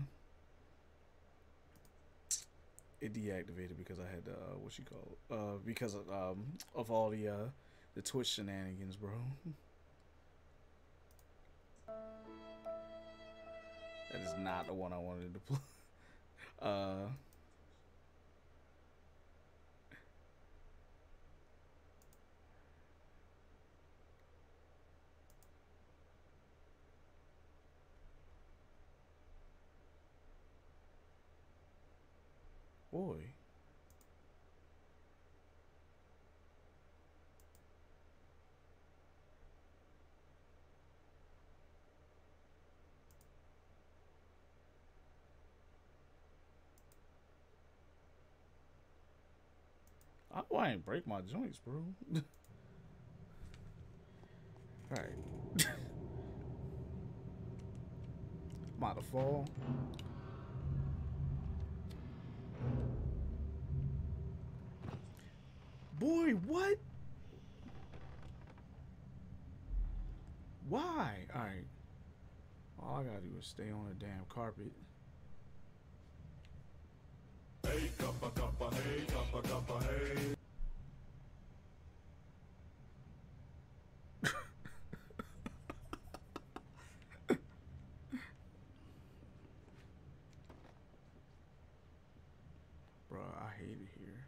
it deactivated because I had to uh what you call it? Uh because of um of all the uh the Twitch shenanigans, bro. That is not the one I wanted to play. Uh boy. I, oh, I ain't break my joints, bro. Alright. I'm about to fall. Boy, what? Why? Alright. All I gotta do is stay on the damn carpet. Hey, cuppa, cuppa, hey, cuppa, cuppa, hey. Bro, I hate it here.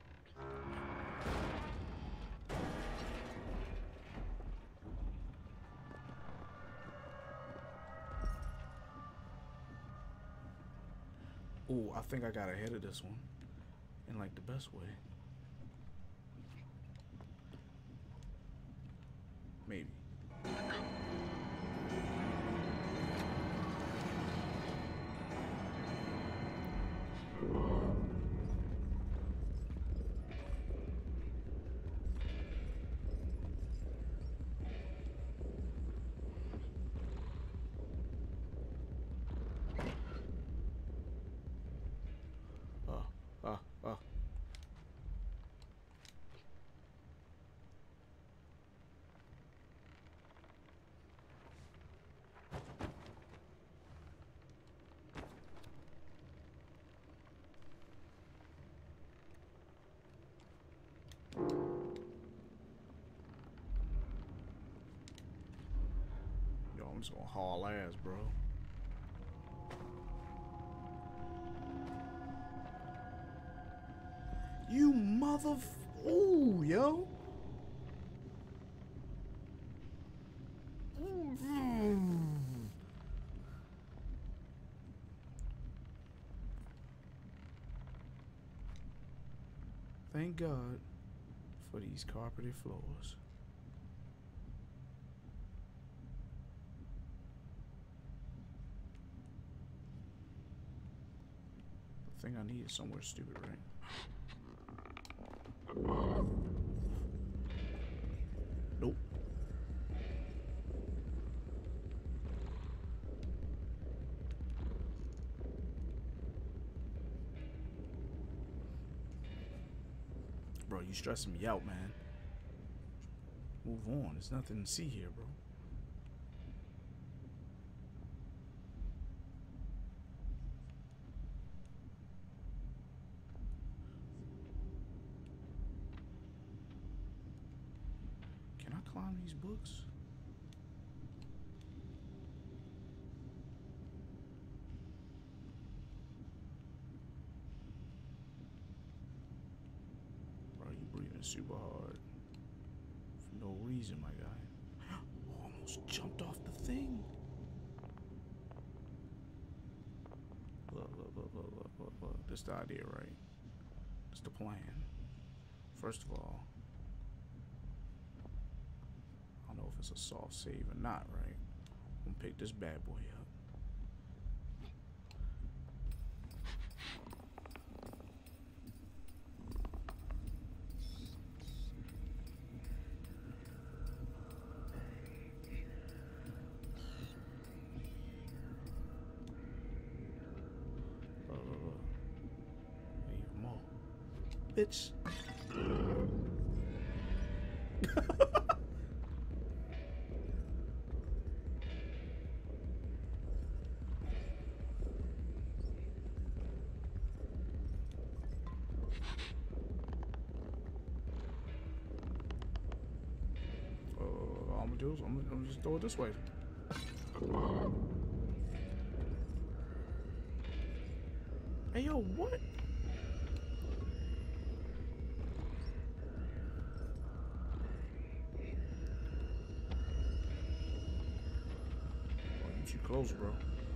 Oh, I think I got ahead of this one in like the best way. Maybe. Uh, uh, uh. Yo, I'm just gonna haul ass, bro. You mother... Ooh, yo. Thank God for these carpeted floors. The thing I need is somewhere stupid, right? Nope. Bro, you stressing me out, man. Move on. There's nothing to see here, bro. Can I climb these books? Bro, you breathing super hard. For no reason, my guy. Oh, almost jumped off the thing. Look, look, look, look, look, look, look. This the idea, right? This the plan. First of all, I don't know if it's a soft save or not, right? I'm gonna pick this bad boy up. bitch. uh, I'm gonna do is I'm, I'm just throw it this way. Hey yo, what? Oh, you too close, bro.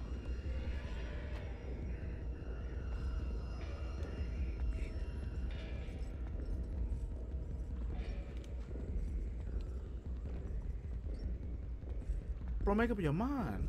Bro, make up your mind.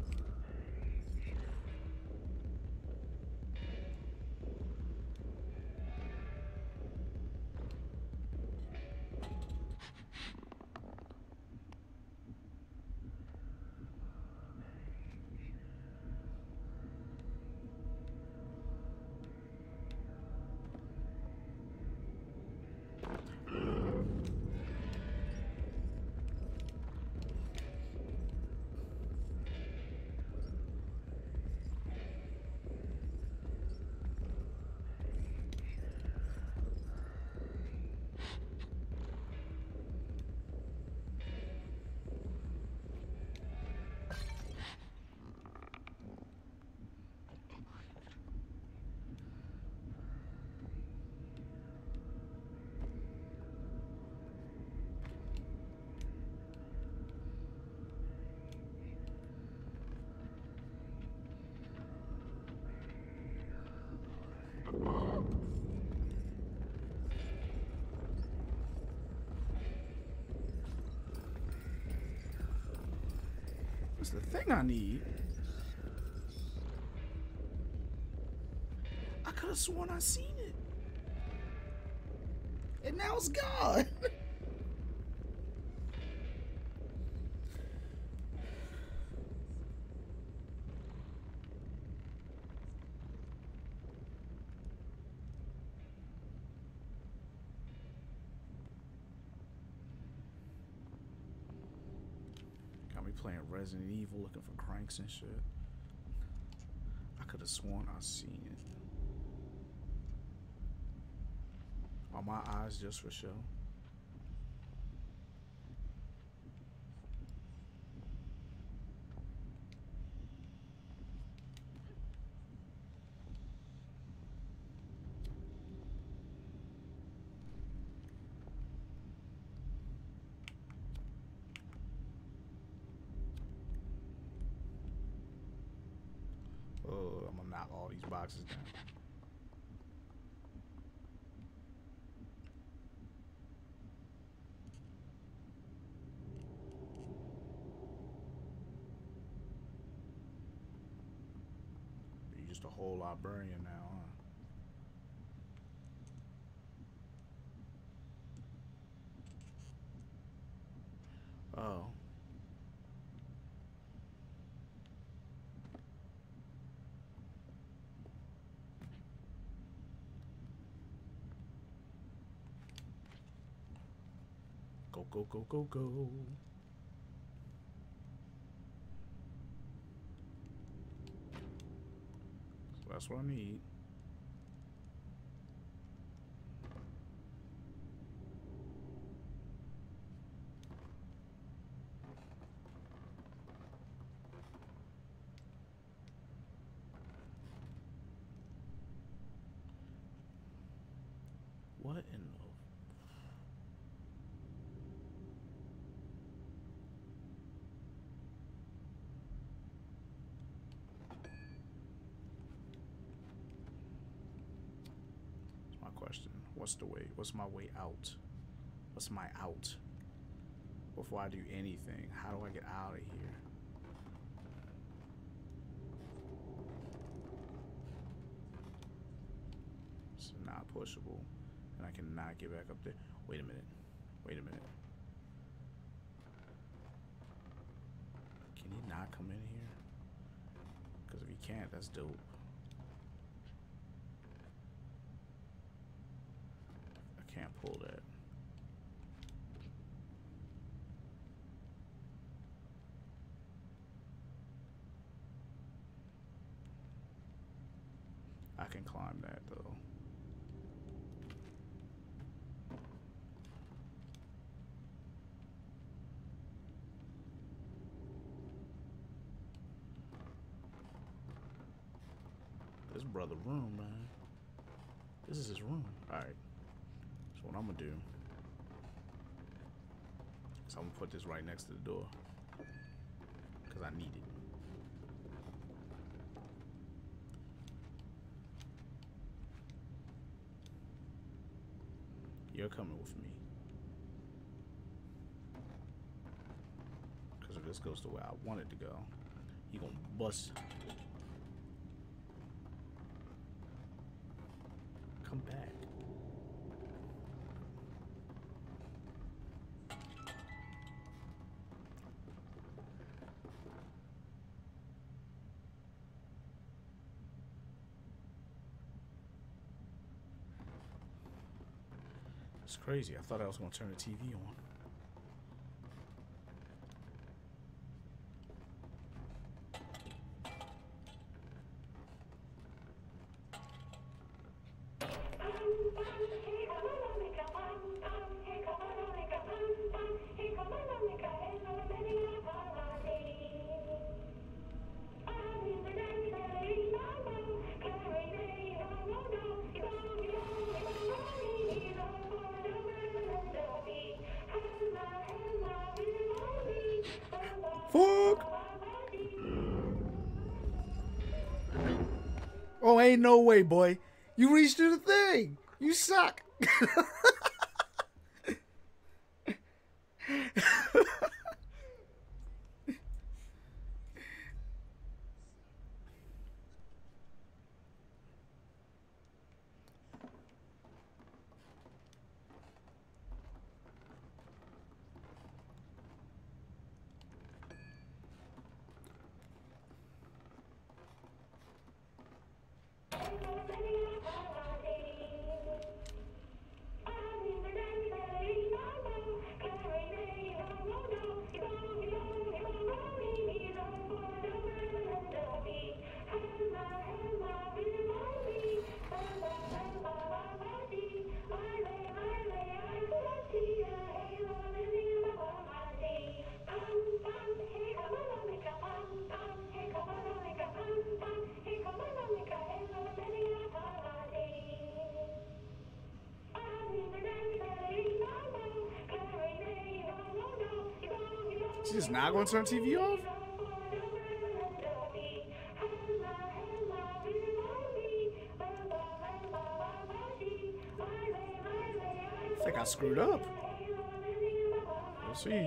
What's the thing I need? I could have sworn I seen it. And now it's gone. Got me playing Resident Evil, looking for cranks and shit. I could have sworn I seen it. Are my eyes just for show? Oh, I'm gonna knock all these boxes down. You're just a whole librarian now, huh? Oh. Go, go, go, go, go. So that's what I need. What in the... Question. What's the way? What's my way out? What's my out? Before I do anything, how do I get out of here? It's not pushable, and I cannot get back up there. Wait a minute. Wait a minute. Can he not come in here? Because if he can't, that's dope. can't pull that. I can climb that though. This brother room, man. This is his room. Alright. So what I'm gonna do is I'm gonna put this right next to the door. Cause I need it. You're coming with me. Because if this goes the way I want it to go, he gonna bust. Come back. It's crazy. I thought I was going to turn the T V on. Fuck! Oh, ain't no way, boy. You reached through the thing. You suck. She's not going to turn T V off? I think I screwed up. We'll see.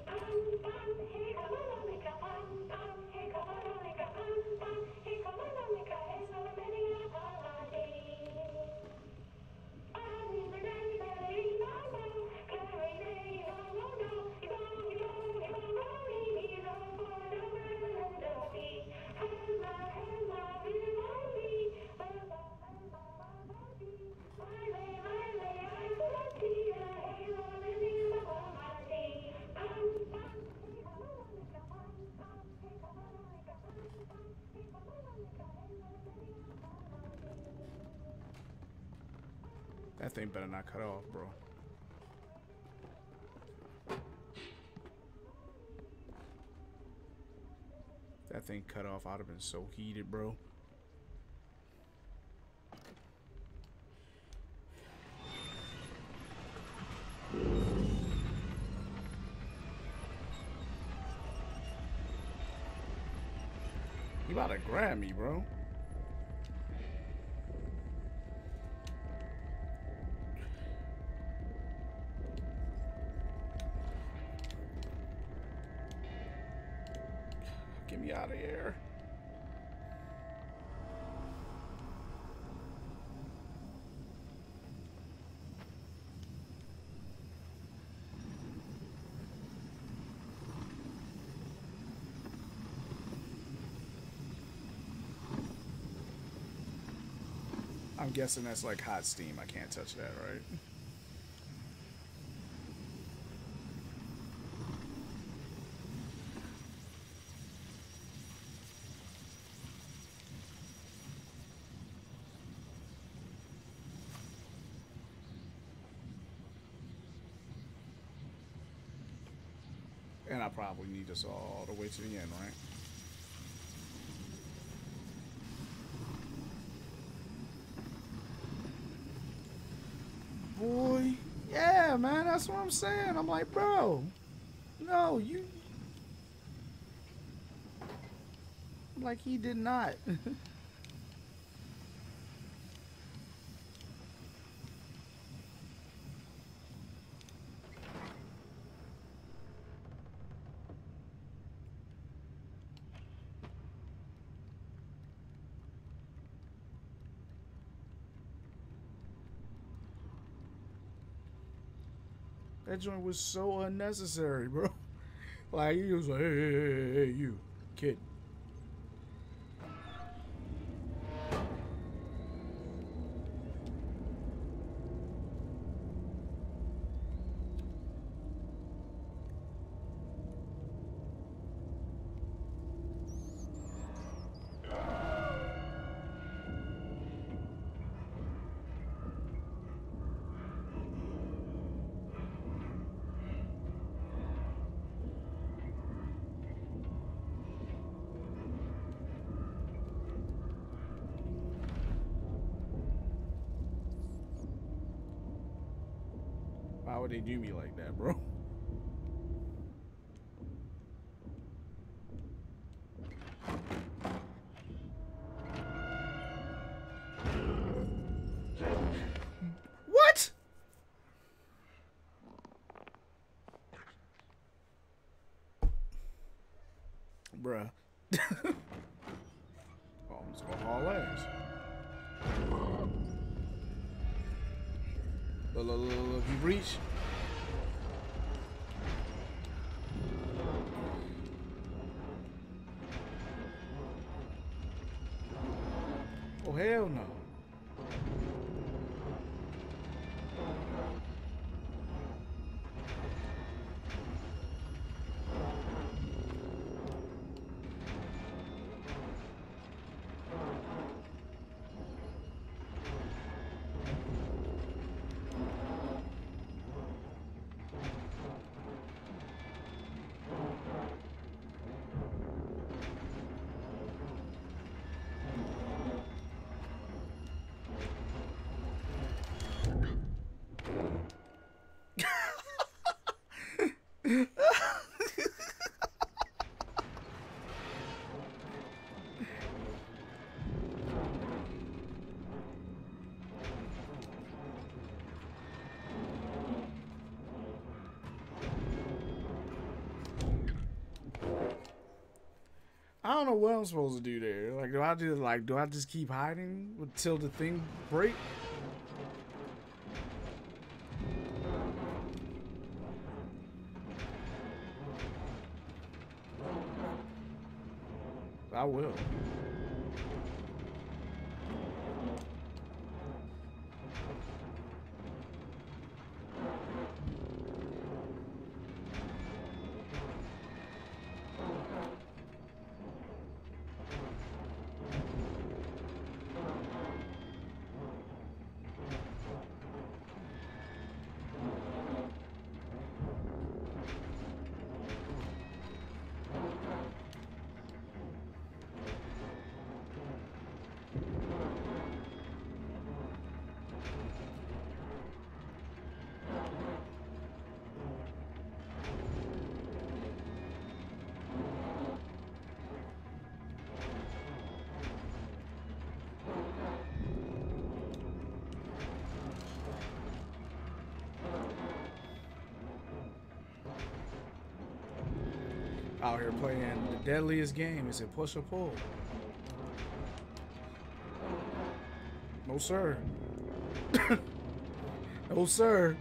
That thing better not cut off, bro. That thing cut off, I'd have been so heated, bro. He about to grab me, bro. Get me out of here. I'm guessing that's like hot steam. I can't touch that, right? And I probably need this all the way to the end, right? Boy, yeah, man, that's what I'm saying. I'm like, bro, no, you. Like he did not. That joint was so unnecessary, bro. Like he was like, hey, hey, hey, hey, you kid. Why would they do me like that, bro? What? Bruh. Oh, I'm just gonna haul ass. Look, look, look, look, you reach. Oh, hell no. I don't know what I'm supposed to do there. Like, do I just like, do I just keep hiding until the thing break? I will. Out here playing the deadliest game. Is it push or pull? No, sir. No, sir.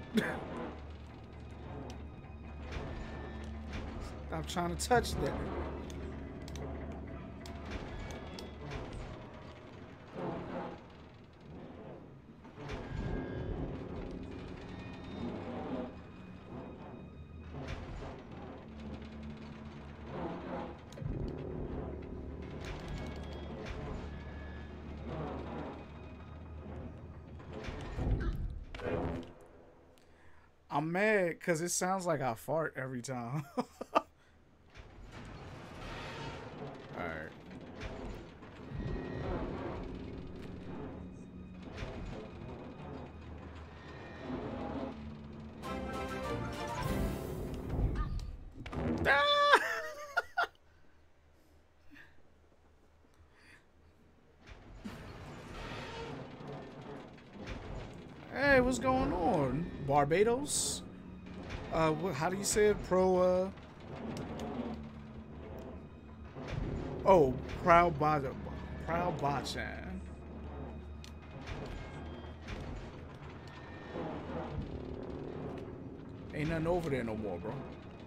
Stop trying to touch that. I'm mad because it sounds like I fart every time. what's going on? Barbados? Uh, what, how do you say it? Pro, uh... Oh, Proud Bachan. Proud Bachan. Ain't nothing over there no more, bro. Am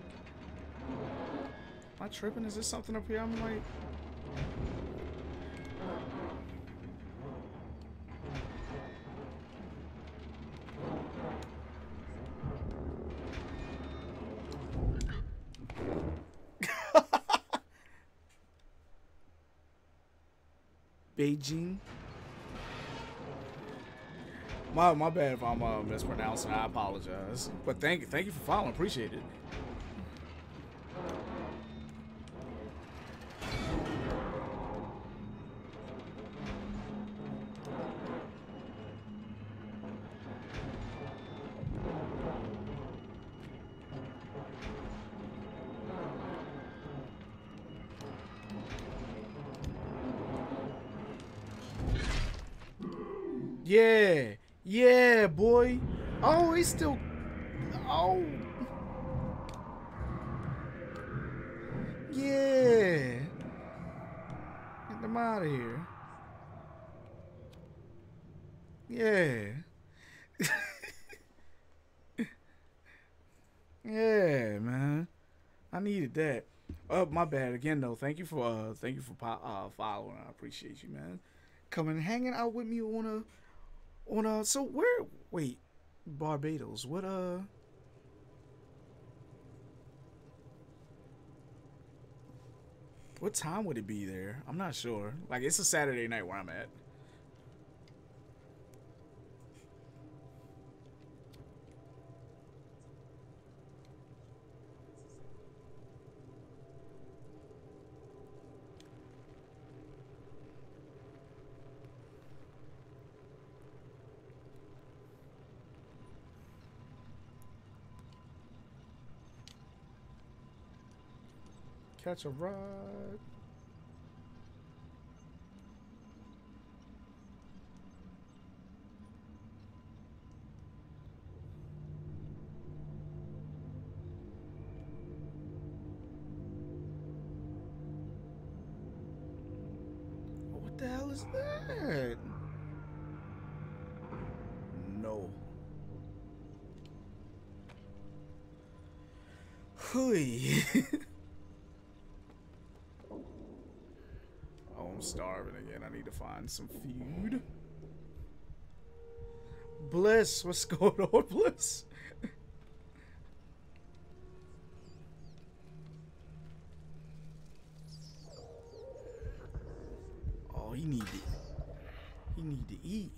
I tripping? Is there something up here? I'm like... Beijing. My my bad if I'm uh, mispronouncing. I apologize. But thank thank you for following. Appreciate it. Yeah, yeah, boy. Oh, he's still. Oh, yeah. Get them out of here. Yeah. Yeah, man. I needed that. Oh, my bad again though. Thank you for uh, thank you for uh following. I appreciate you, man. Coming hanging out with me on a on a. So where? Wait, Barbados. What uh? What time would it be there? I'm not sure. Like, it's a Saturday night where I'm at. Catch a ride. What the hell is that? No. Hui. Oh, I'm starving again. I need to find some food. Bliss, what's going on, Bliss? Oh, he need to, he need to eat.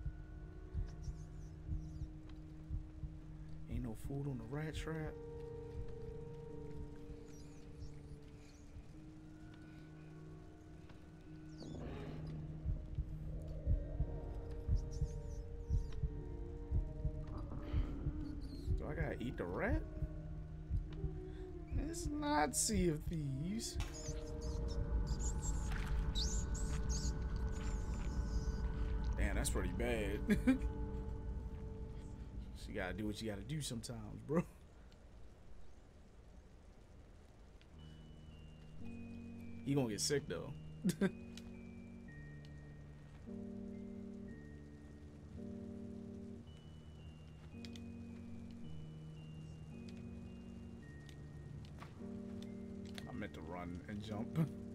Ain't no food on the rat trap. Do I gotta eat the rat? Let's not Sea of Thieves. Damn, that's pretty bad. You gotta do what you gotta do sometimes, bro. He gonna get sick though. I meant to run and jump.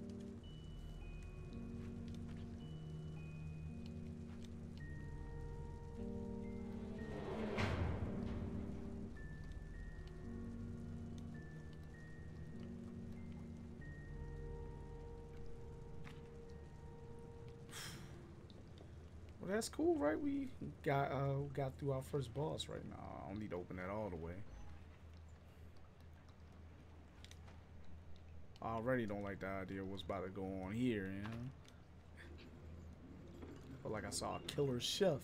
Well, that's cool, right? We got uh got through our first boss right now. I don't need to open that all the way. I already don't like the idea of what's about to go on here, you know? But like I saw a killer chef.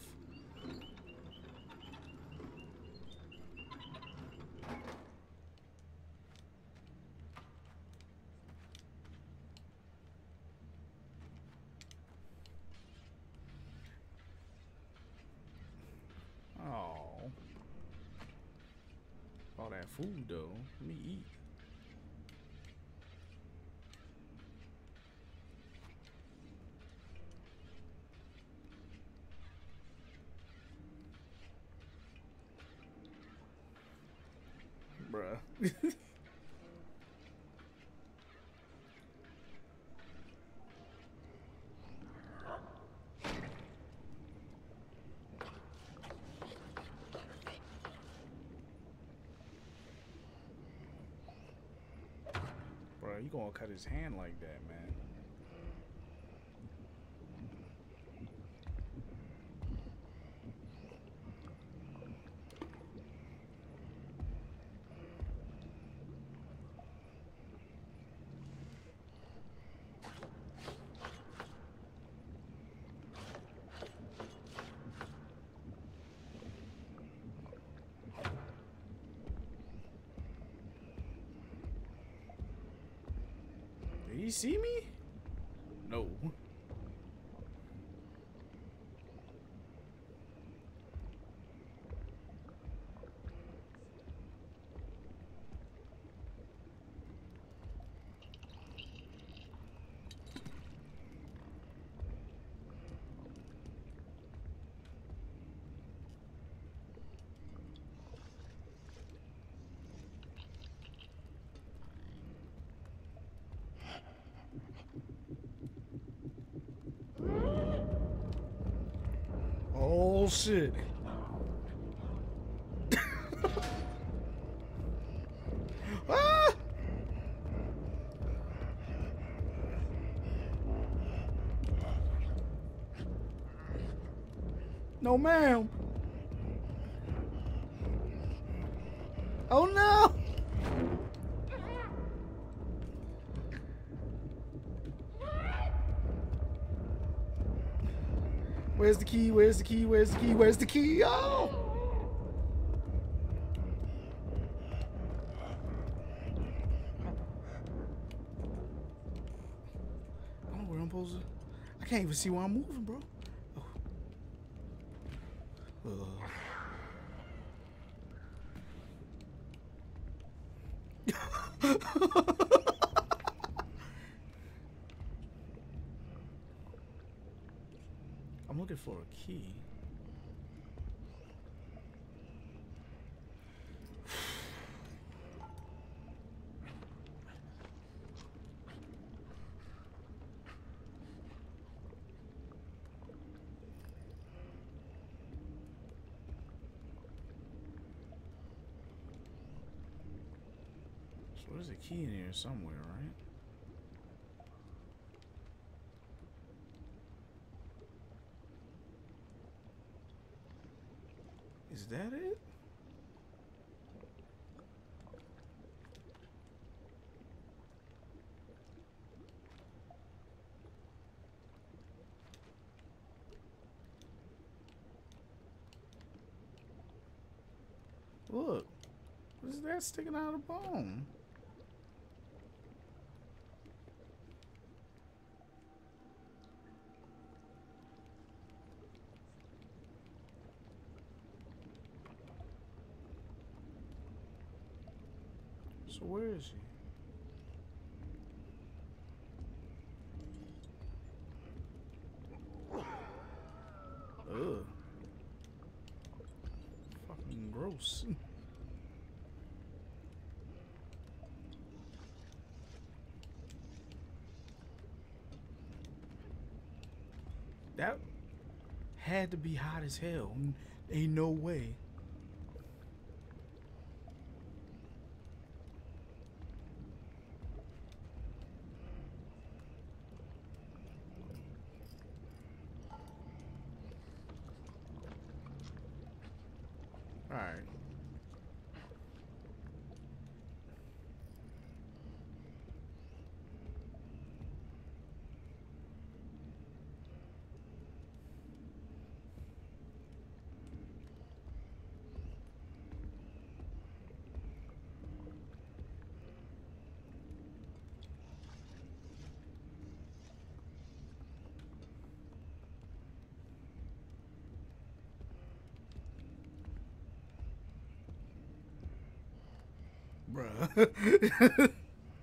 Oh. food though. Let me eat. Bruh. Bro, you gonna cut his hand like that, man? Did he see me? No. Oh shit. Ah! No, ma'am. Oh no. Where's the key? Where's the key? Where's the key? Where's the key? Oh! I don't know where I'm supposed to. I can't even see where I'm moving, bro. Oh. I'm looking for a key. So there's a key in here somewhere, right? Is that it? Look, what is that sticking out of the bone? So where is she? Ugh. Fucking gross. That had to be hot as hell. Ain't no way. All right. Bruh.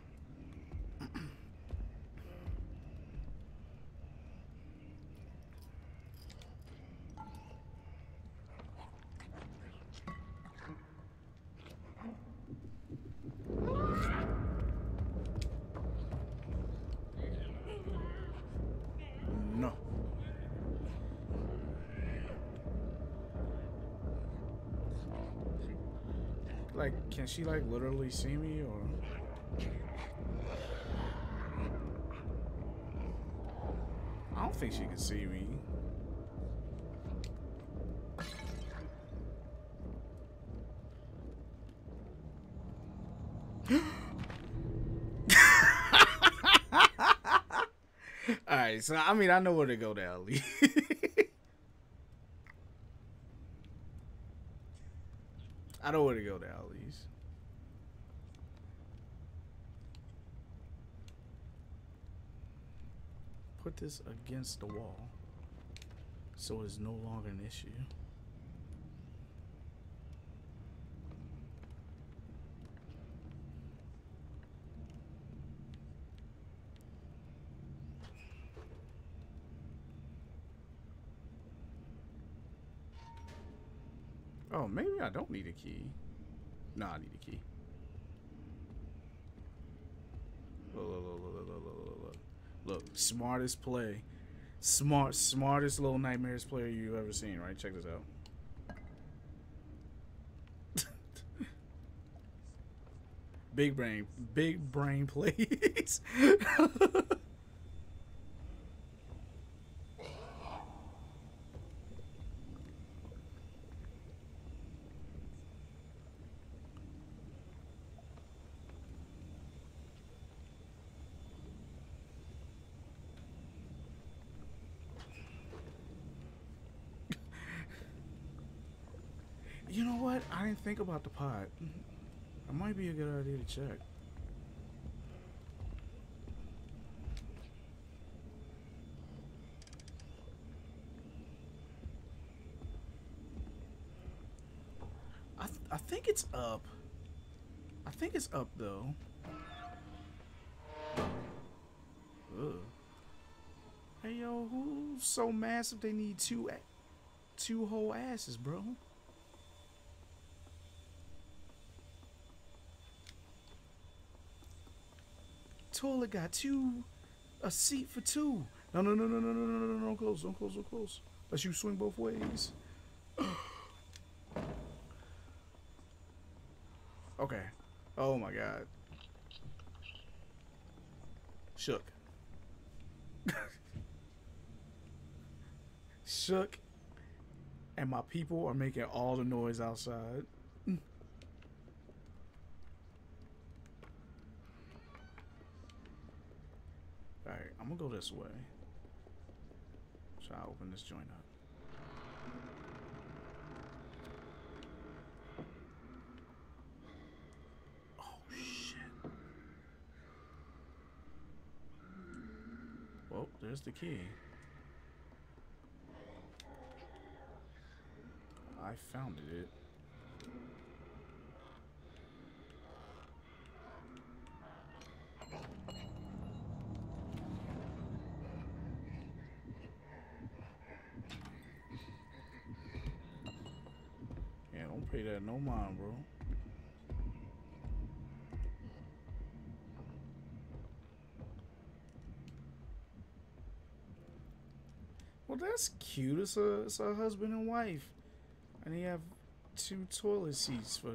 No. Like, can she like literally see me or? I don't think she can see me. Alright, so I mean I know where to go now, Lee. I know where to go now, Lee's. Put this against the wall so it's no longer an issue. Oh, maybe I don't need a key. No, I need a key. Look, look, look, look, look, look, look. Look, smartest play. Smart, smartest little nightmares player you've ever seen, right? Check this out. Big brain, big brain plays. You know what? I didn't think about the pot. That might be a good idea to check. I th I think it's up. I think it's up though. Ugh. Hey yo, who's so massive they need two two whole asses, bro? Toilet got two, a seat for two. No, no, no, no, no, no, no, no, no, don't close, don't close, don't close. Unless you swing both ways. Okay. Oh my God. Shook. Shook. And my people are making all the noise outside. Alright, I'm gonna go this way. Try to open this joint up. Oh shit. Well, there's the key. I found it. Yeah, don't pay that no mind, bro. Well, that's cute. It's a, it's a husband and wife. And they have two toilet seats for...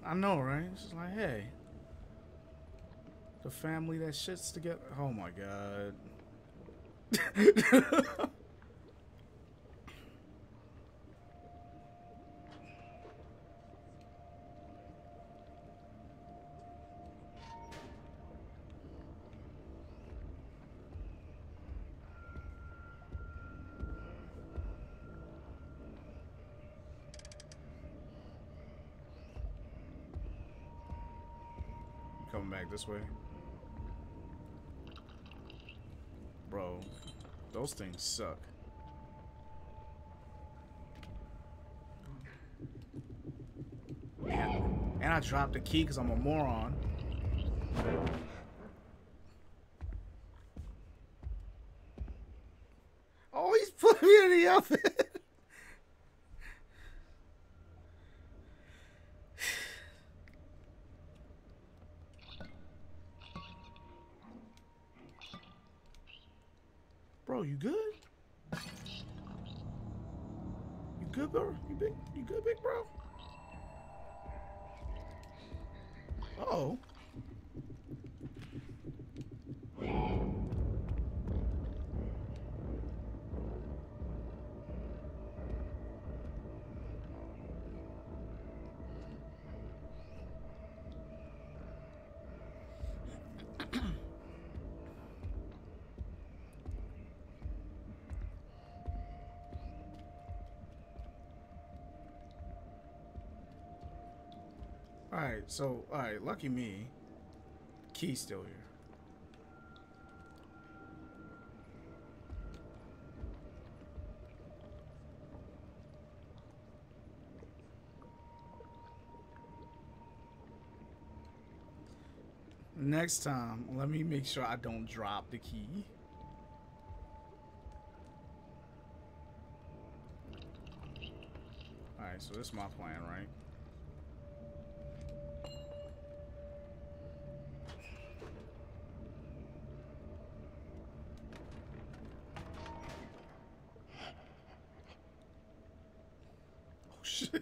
I know, right? It's just like, hey, the family that shits together. Oh my god. Coming back this way. Bro, those things suck. And, and I dropped the key because I'm a moron. Oh, he's put me in the oven. Bro, you good? You good, bro? You big? You good, big bro? Uh-oh. Alright, so, alright, lucky me. Key's still here. Next time, let me make sure I don't drop the key. Alright, so this is my plan, right? Oh, shit.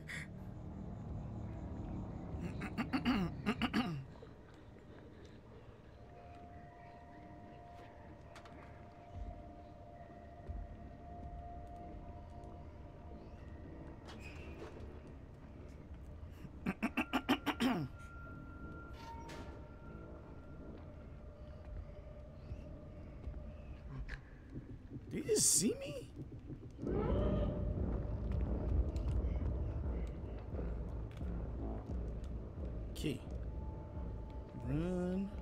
Did you just see me? Key. Run.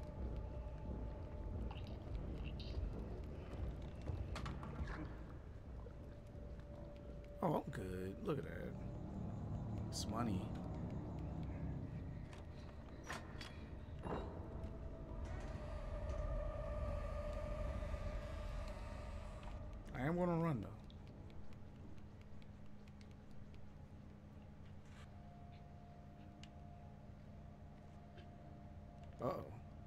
Oh, I'm good. Look at that. It's money. I am gonna run though. Uh-oh.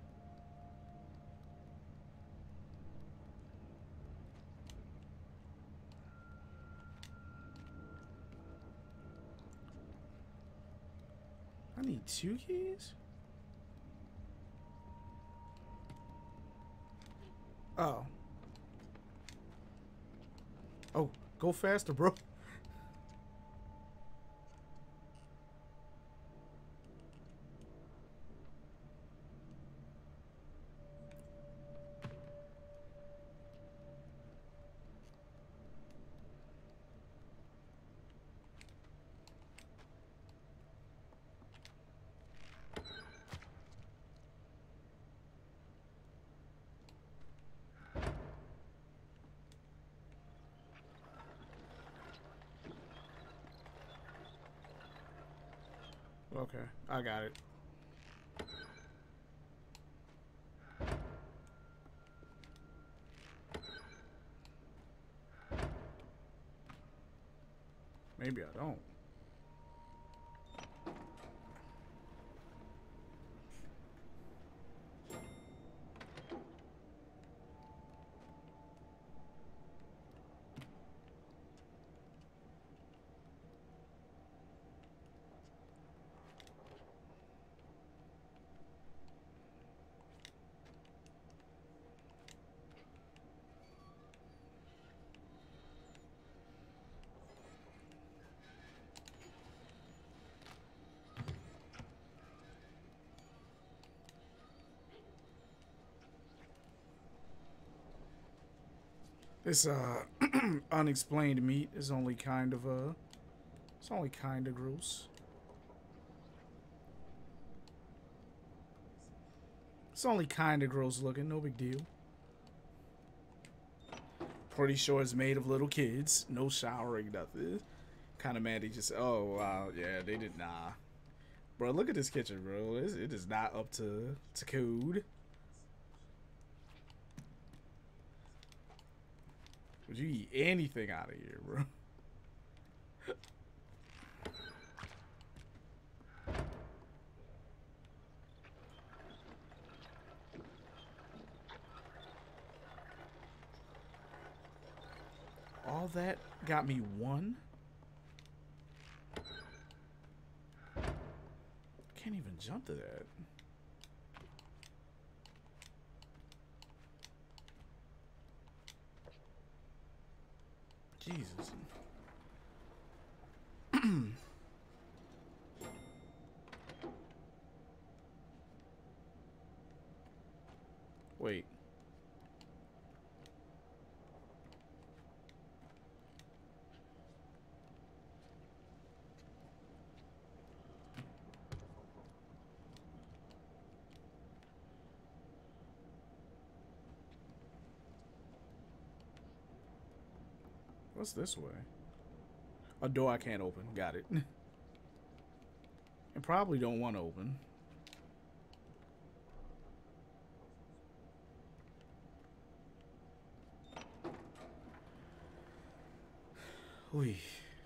I need two keys? Oh. Oh, go faster, bro. Okay, I got it. Maybe I don't. This uh unexplained meat is only kind of uh it's only kind of gross. It's only kind of gross looking, no big deal. Pretty sure it's made of little kids. No showering, nothing. Kind of mad they just, oh, wow, yeah, they did, nah. Bro, look at this kitchen, bro. It's, it is not up to, to code. Would you eat anything out of here, bro? All that got me one? Can't even jump to that. Jesus. Wait. What's this way? A door I can't open. Got it. And probably don't want to open. Oy.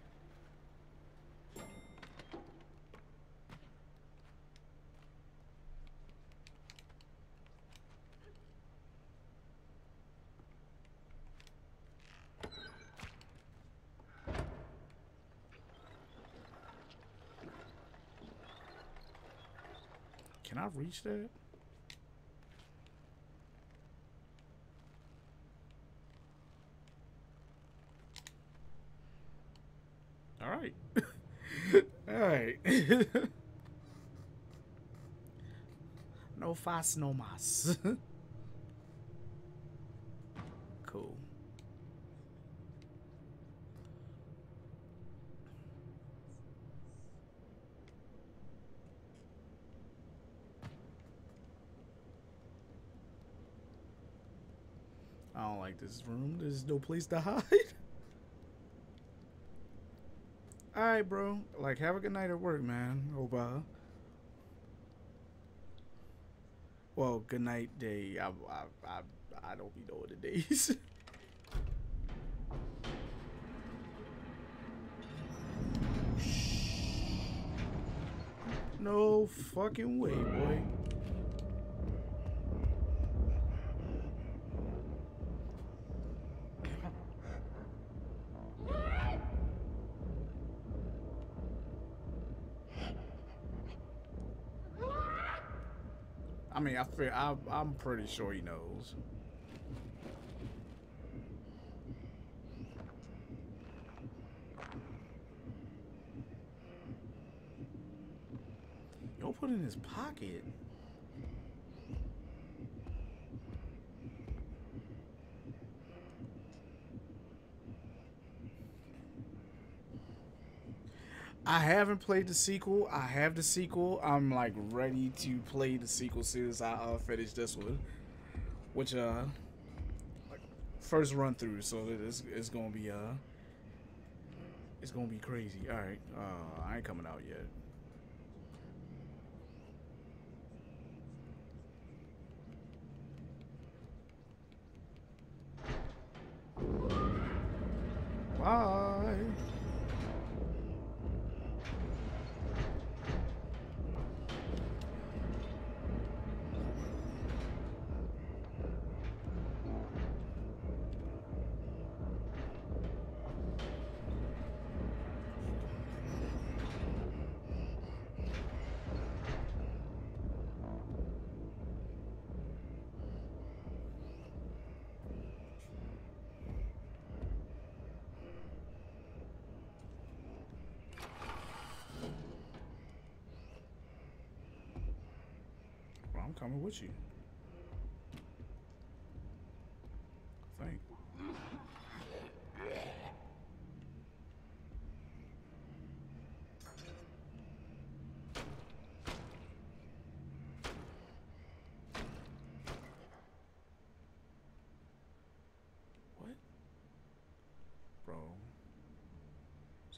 Can I reach that? All right. All right. No fast, no mas. Cool. I don't like this room. There's no place to hide. Alright, bro. Like, have a good night at work, man. Hope, uh... Well, good night, day. I, I, I, I don't be knowing the days. No fucking way, boy. I mean, I feel, I, I'm pretty sure he knows. Yo, put it in his pocket. I haven't played the sequel. I have the sequel. I'm like ready to play the sequel as soon as I uh, finish this one, which uh, like first run through. So it's it's gonna be uh, it's gonna be crazy. All right, uh, I ain't coming out yet. Bye. I'm coming with you. I think.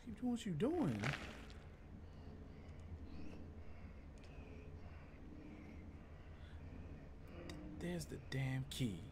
Keep doing what you doing. There's the damn key.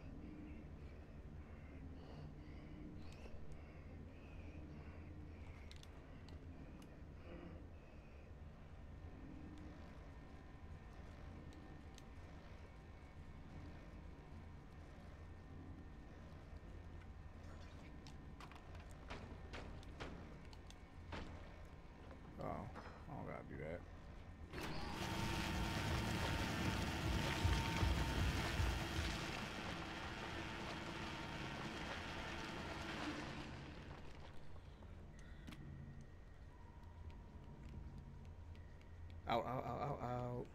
Oh, I don't gotta do that. Out, out, out, out, out.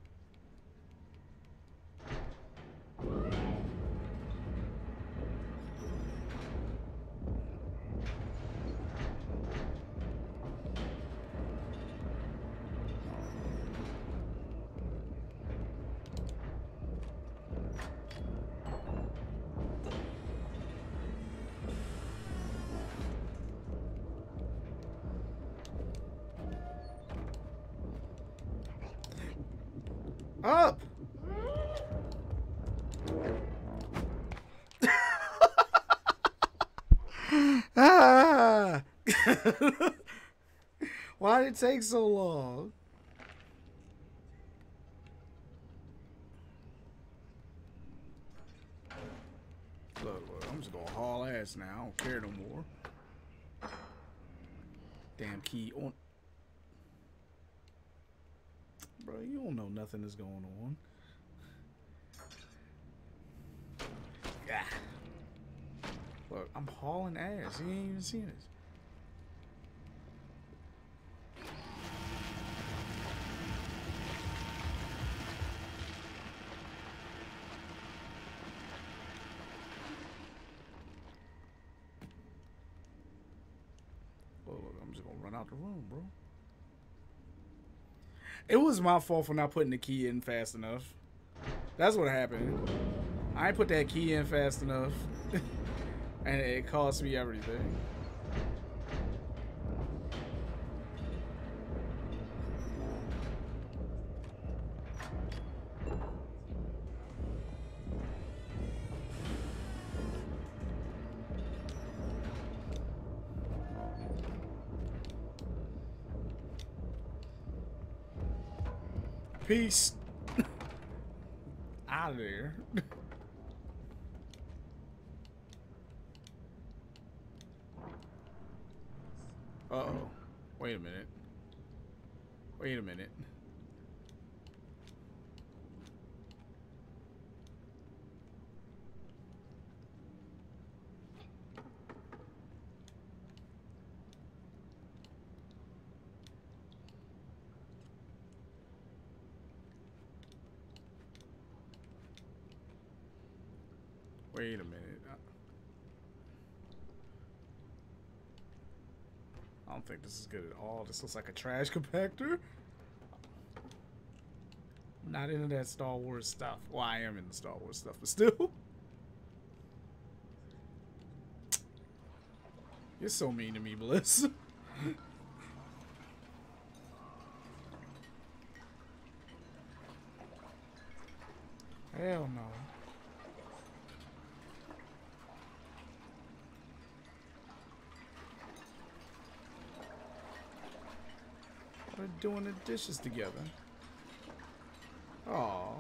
Up! Ah! Why did it take so long? Look, look, I'm just gonna haul ass now. I don't care no more. Damn key on. Bro, you don't know nothing is going on. Yeah. Look, I'm hauling ass. You ain't even seen this. Look, look, I'm just gonna run out the room, bro. It was my fault for not putting the key in fast enough. That's what happened. I ain't put that key in fast enough. And it cost me everything. Peace. Out of there. Uh-oh. Wait a minute. Wait a minute. Wait a minute. I don't think this is good at all. This looks like a trash compactor. I'm not into that Star Wars stuff. Well, I am into Star Wars stuff, but still. You're so mean to me, Bliss. Hell no. We're doing the dishes together. Aww.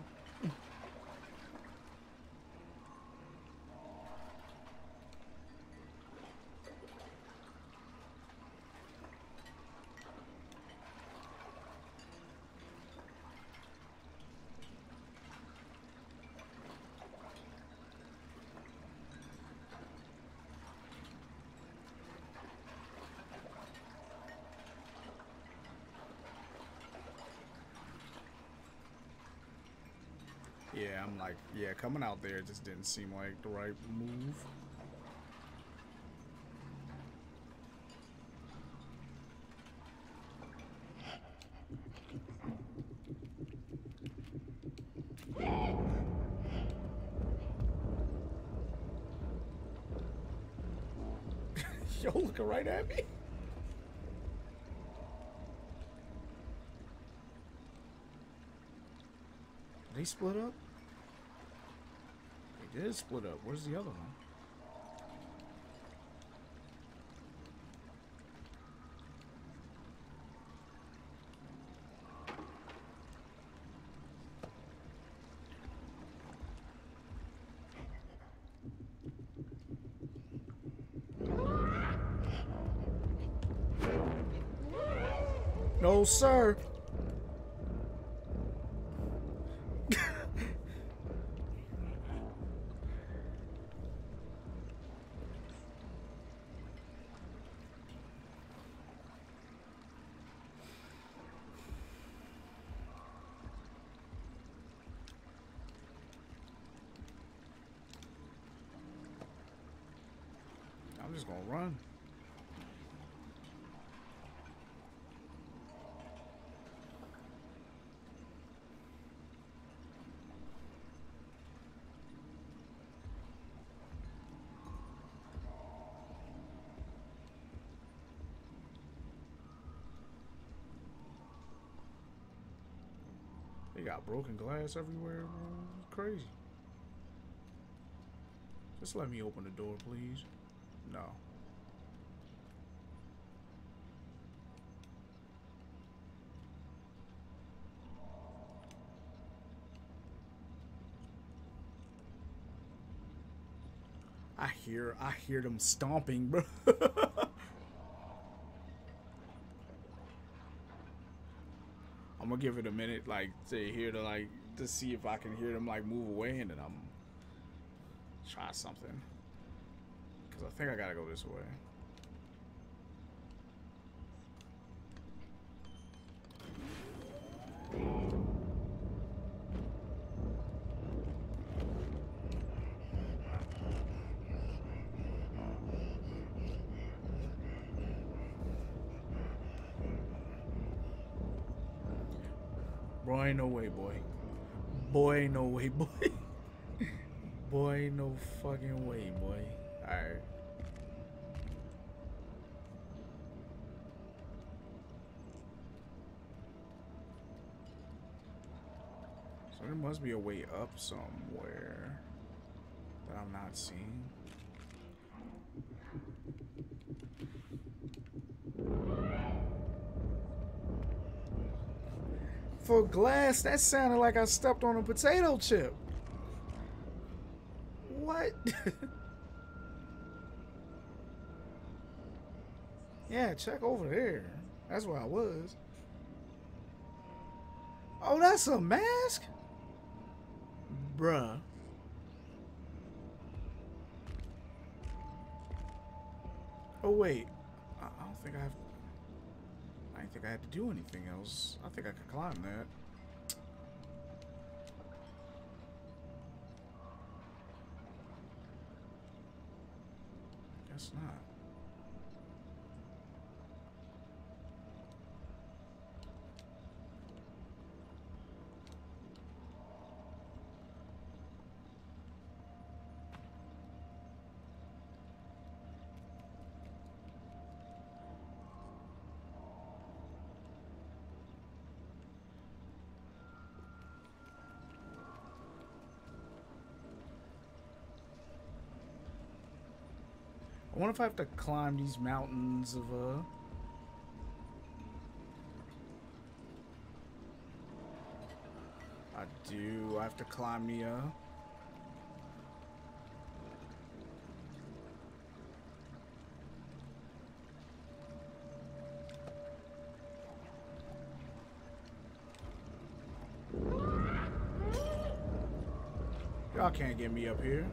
Yeah, I'm like, yeah, coming out there just didn't seem like the right move. Yo, looking right at me. They split up? They did split up. Where's the other one? No, sir. I'm just gonna run. They got broken glass everywhere, bro. It's crazy. Just let me open the door, please. No. I hear, I hear them stomping, bro. I'm gonna give it a minute, like, to hear to like to see if I can hear them like move away, and then I'm try something. Cause I think I gotta go this way. Bro, ain't no way, boy. Boy, ain't no way, boy. Boy, ain't no fucking way, boy. Alright. So there must be a way up somewhere that I'm not seeing. For glass, that sounded like I stepped on a potato chip. What? Yeah, check over there. That's where I was. Oh, that's a mask? Bruh. Oh, wait. I don't think I have... I didn't think I had to do anything else. I think I could climb that. Guess not. I wonder if I have to climb these mountains of uh I do. I have to climb the uh y'all can't get me up here.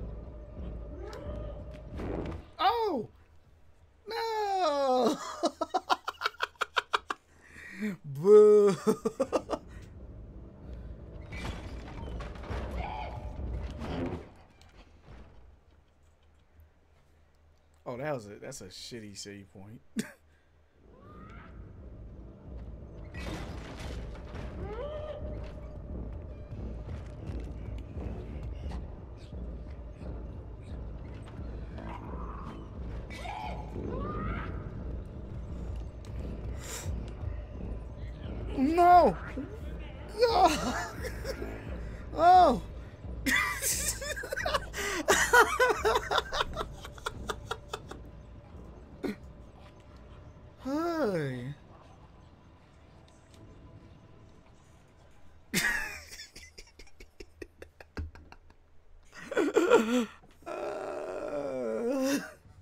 Oh! No! Oh, that was a that's a shitty save point. No! Oh! Oh! Hey. uh...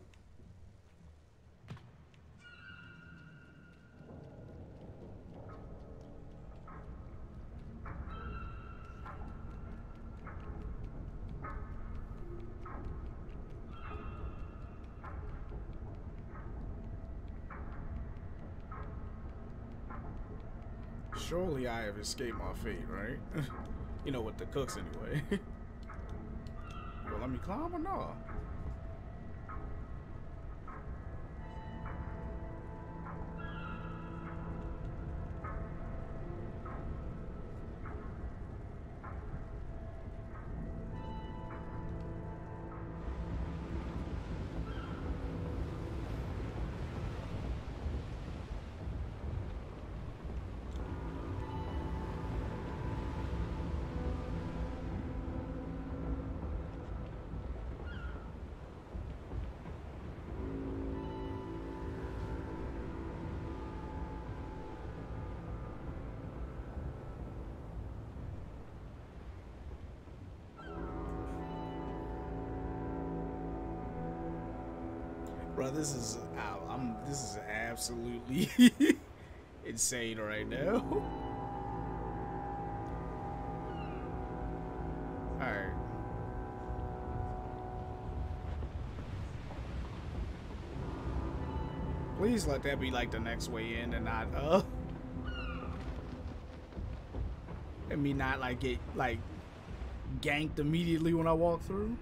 Surely I have escaped my fate, right? You know, with the cooks anyway. Well, let me climb or no? Bro, this is I'm this is absolutely insane right now. Alright. Please let that be like the next way in and not uh and me not like get like ganked immediately when I walk through.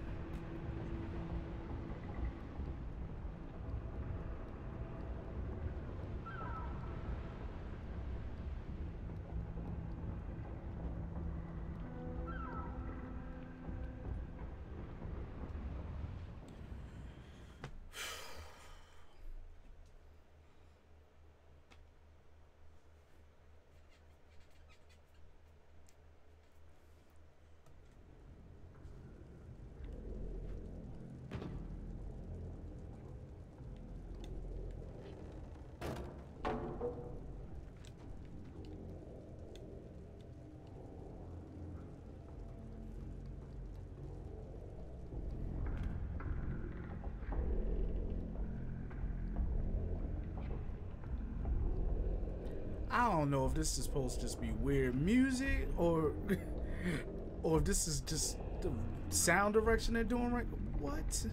I don't know if this is supposed to just be weird music or or if this is just the sound direction they're doing right. What?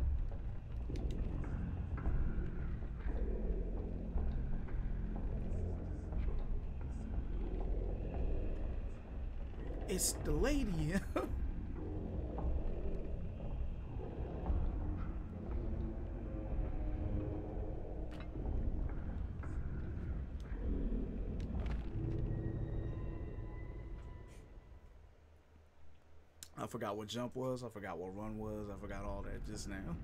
It's the lady. I forgot what jump was. I forgot what run was. I forgot all that just now.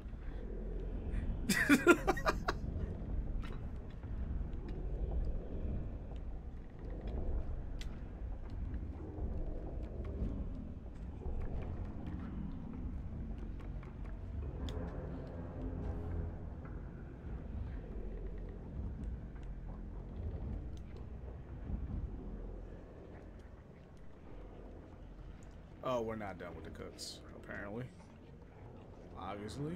Oh, we're not done with the cooks, apparently. Obviously.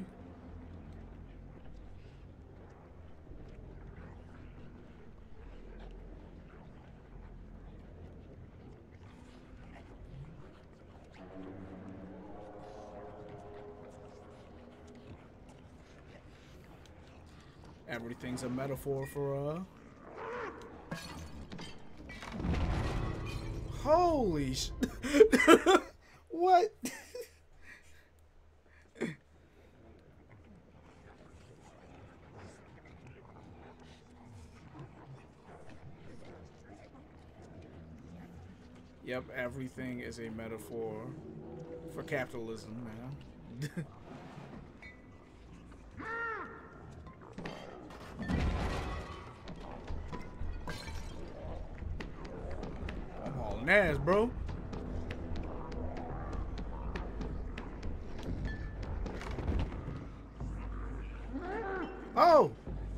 Everything's a metaphor for, uh... Holy sh... What? Yep, everything is a metaphor for capitalism, man. I'm hauling ass, bro. Oh!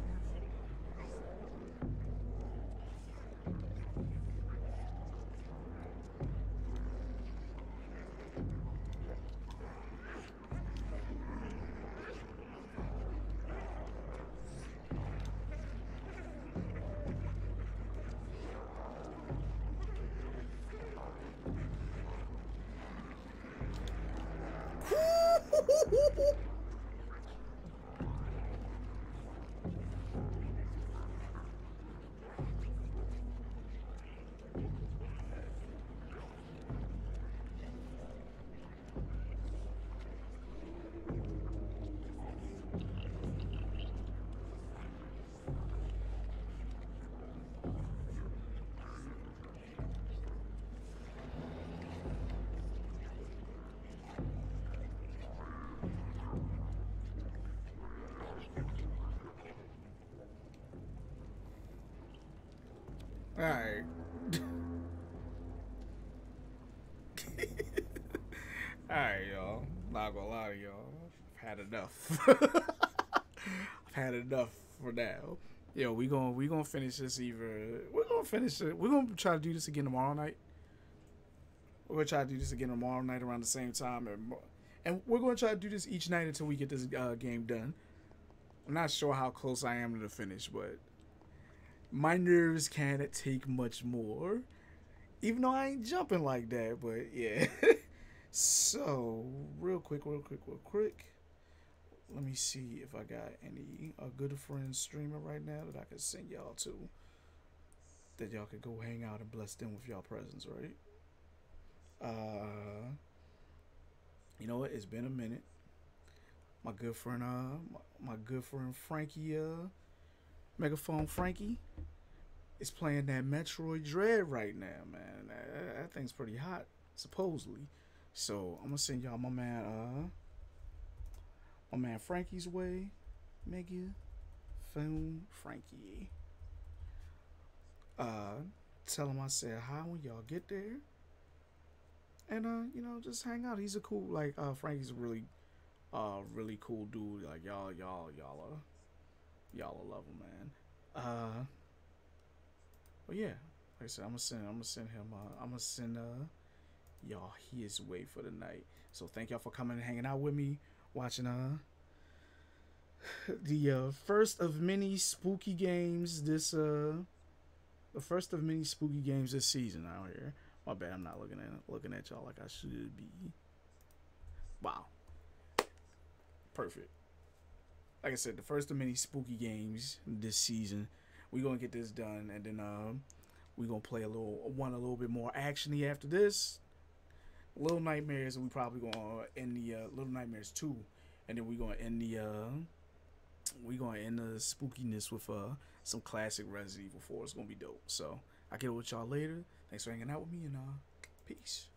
Alright. Alright, y'all. Not gonna lie to y'all. I've had enough. I've had enough for now. Yo, we gonna we gonna finish this either. We're gonna finish it. We're gonna try to do this again tomorrow night. We're gonna try to do this again tomorrow night around the same time, and, and we're gonna try to do this each night until we get this uh, game done. I'm not sure how close I am to the finish, but my nerves can't take much more. Even though I ain't jumping like that, but yeah. So, real quick, real quick, real quick. Let me see if I got any a good friend streamer right now that I can send y'all to. That y'all could go hang out and bless them with y'all presence, right? Uh, you know what? It's been a minute. My good friend, uh, my, my good friend Frankie, uh, Megaphone Frankie, is playing that Metroid Dread right now, man. That, that thing's pretty hot, supposedly. So I'm gonna send y'all my man, uh, my man Frankie's way, Mega Phone Frankie. Uh, tell him I said hi when y'all get there, and uh, you know, just hang out. He's a cool, like, uh, Frankie's a really, uh, really cool dude. Like y'all, y'all, y'all, uh, y'all will love him, man. Uh, but yeah, like I said, I'm gonna send, I'm gonna send him, uh, I'm gonna send, uh, y'all his way for the night. So thank y'all for coming and hanging out with me, watching, uh, the, uh, first of many spooky games this, uh, the first of many spooky games this season out here. My bad, I'm not looking at looking at y'all like I should be. Wow. Perfect. Like I said, the first of many spooky games this season. We're gonna get this done, and then um, we're gonna play a little one a little bit more actiony after this. Little Nightmares, and we probably gonna end the uh, Little Nightmares two, and then we're gonna end the uh, we're gonna end the spookiness with uh some classic Resident Evil four. It's gonna be dope. So I'll get it with y'all later. Thanks for hanging out with me, and uh, peace.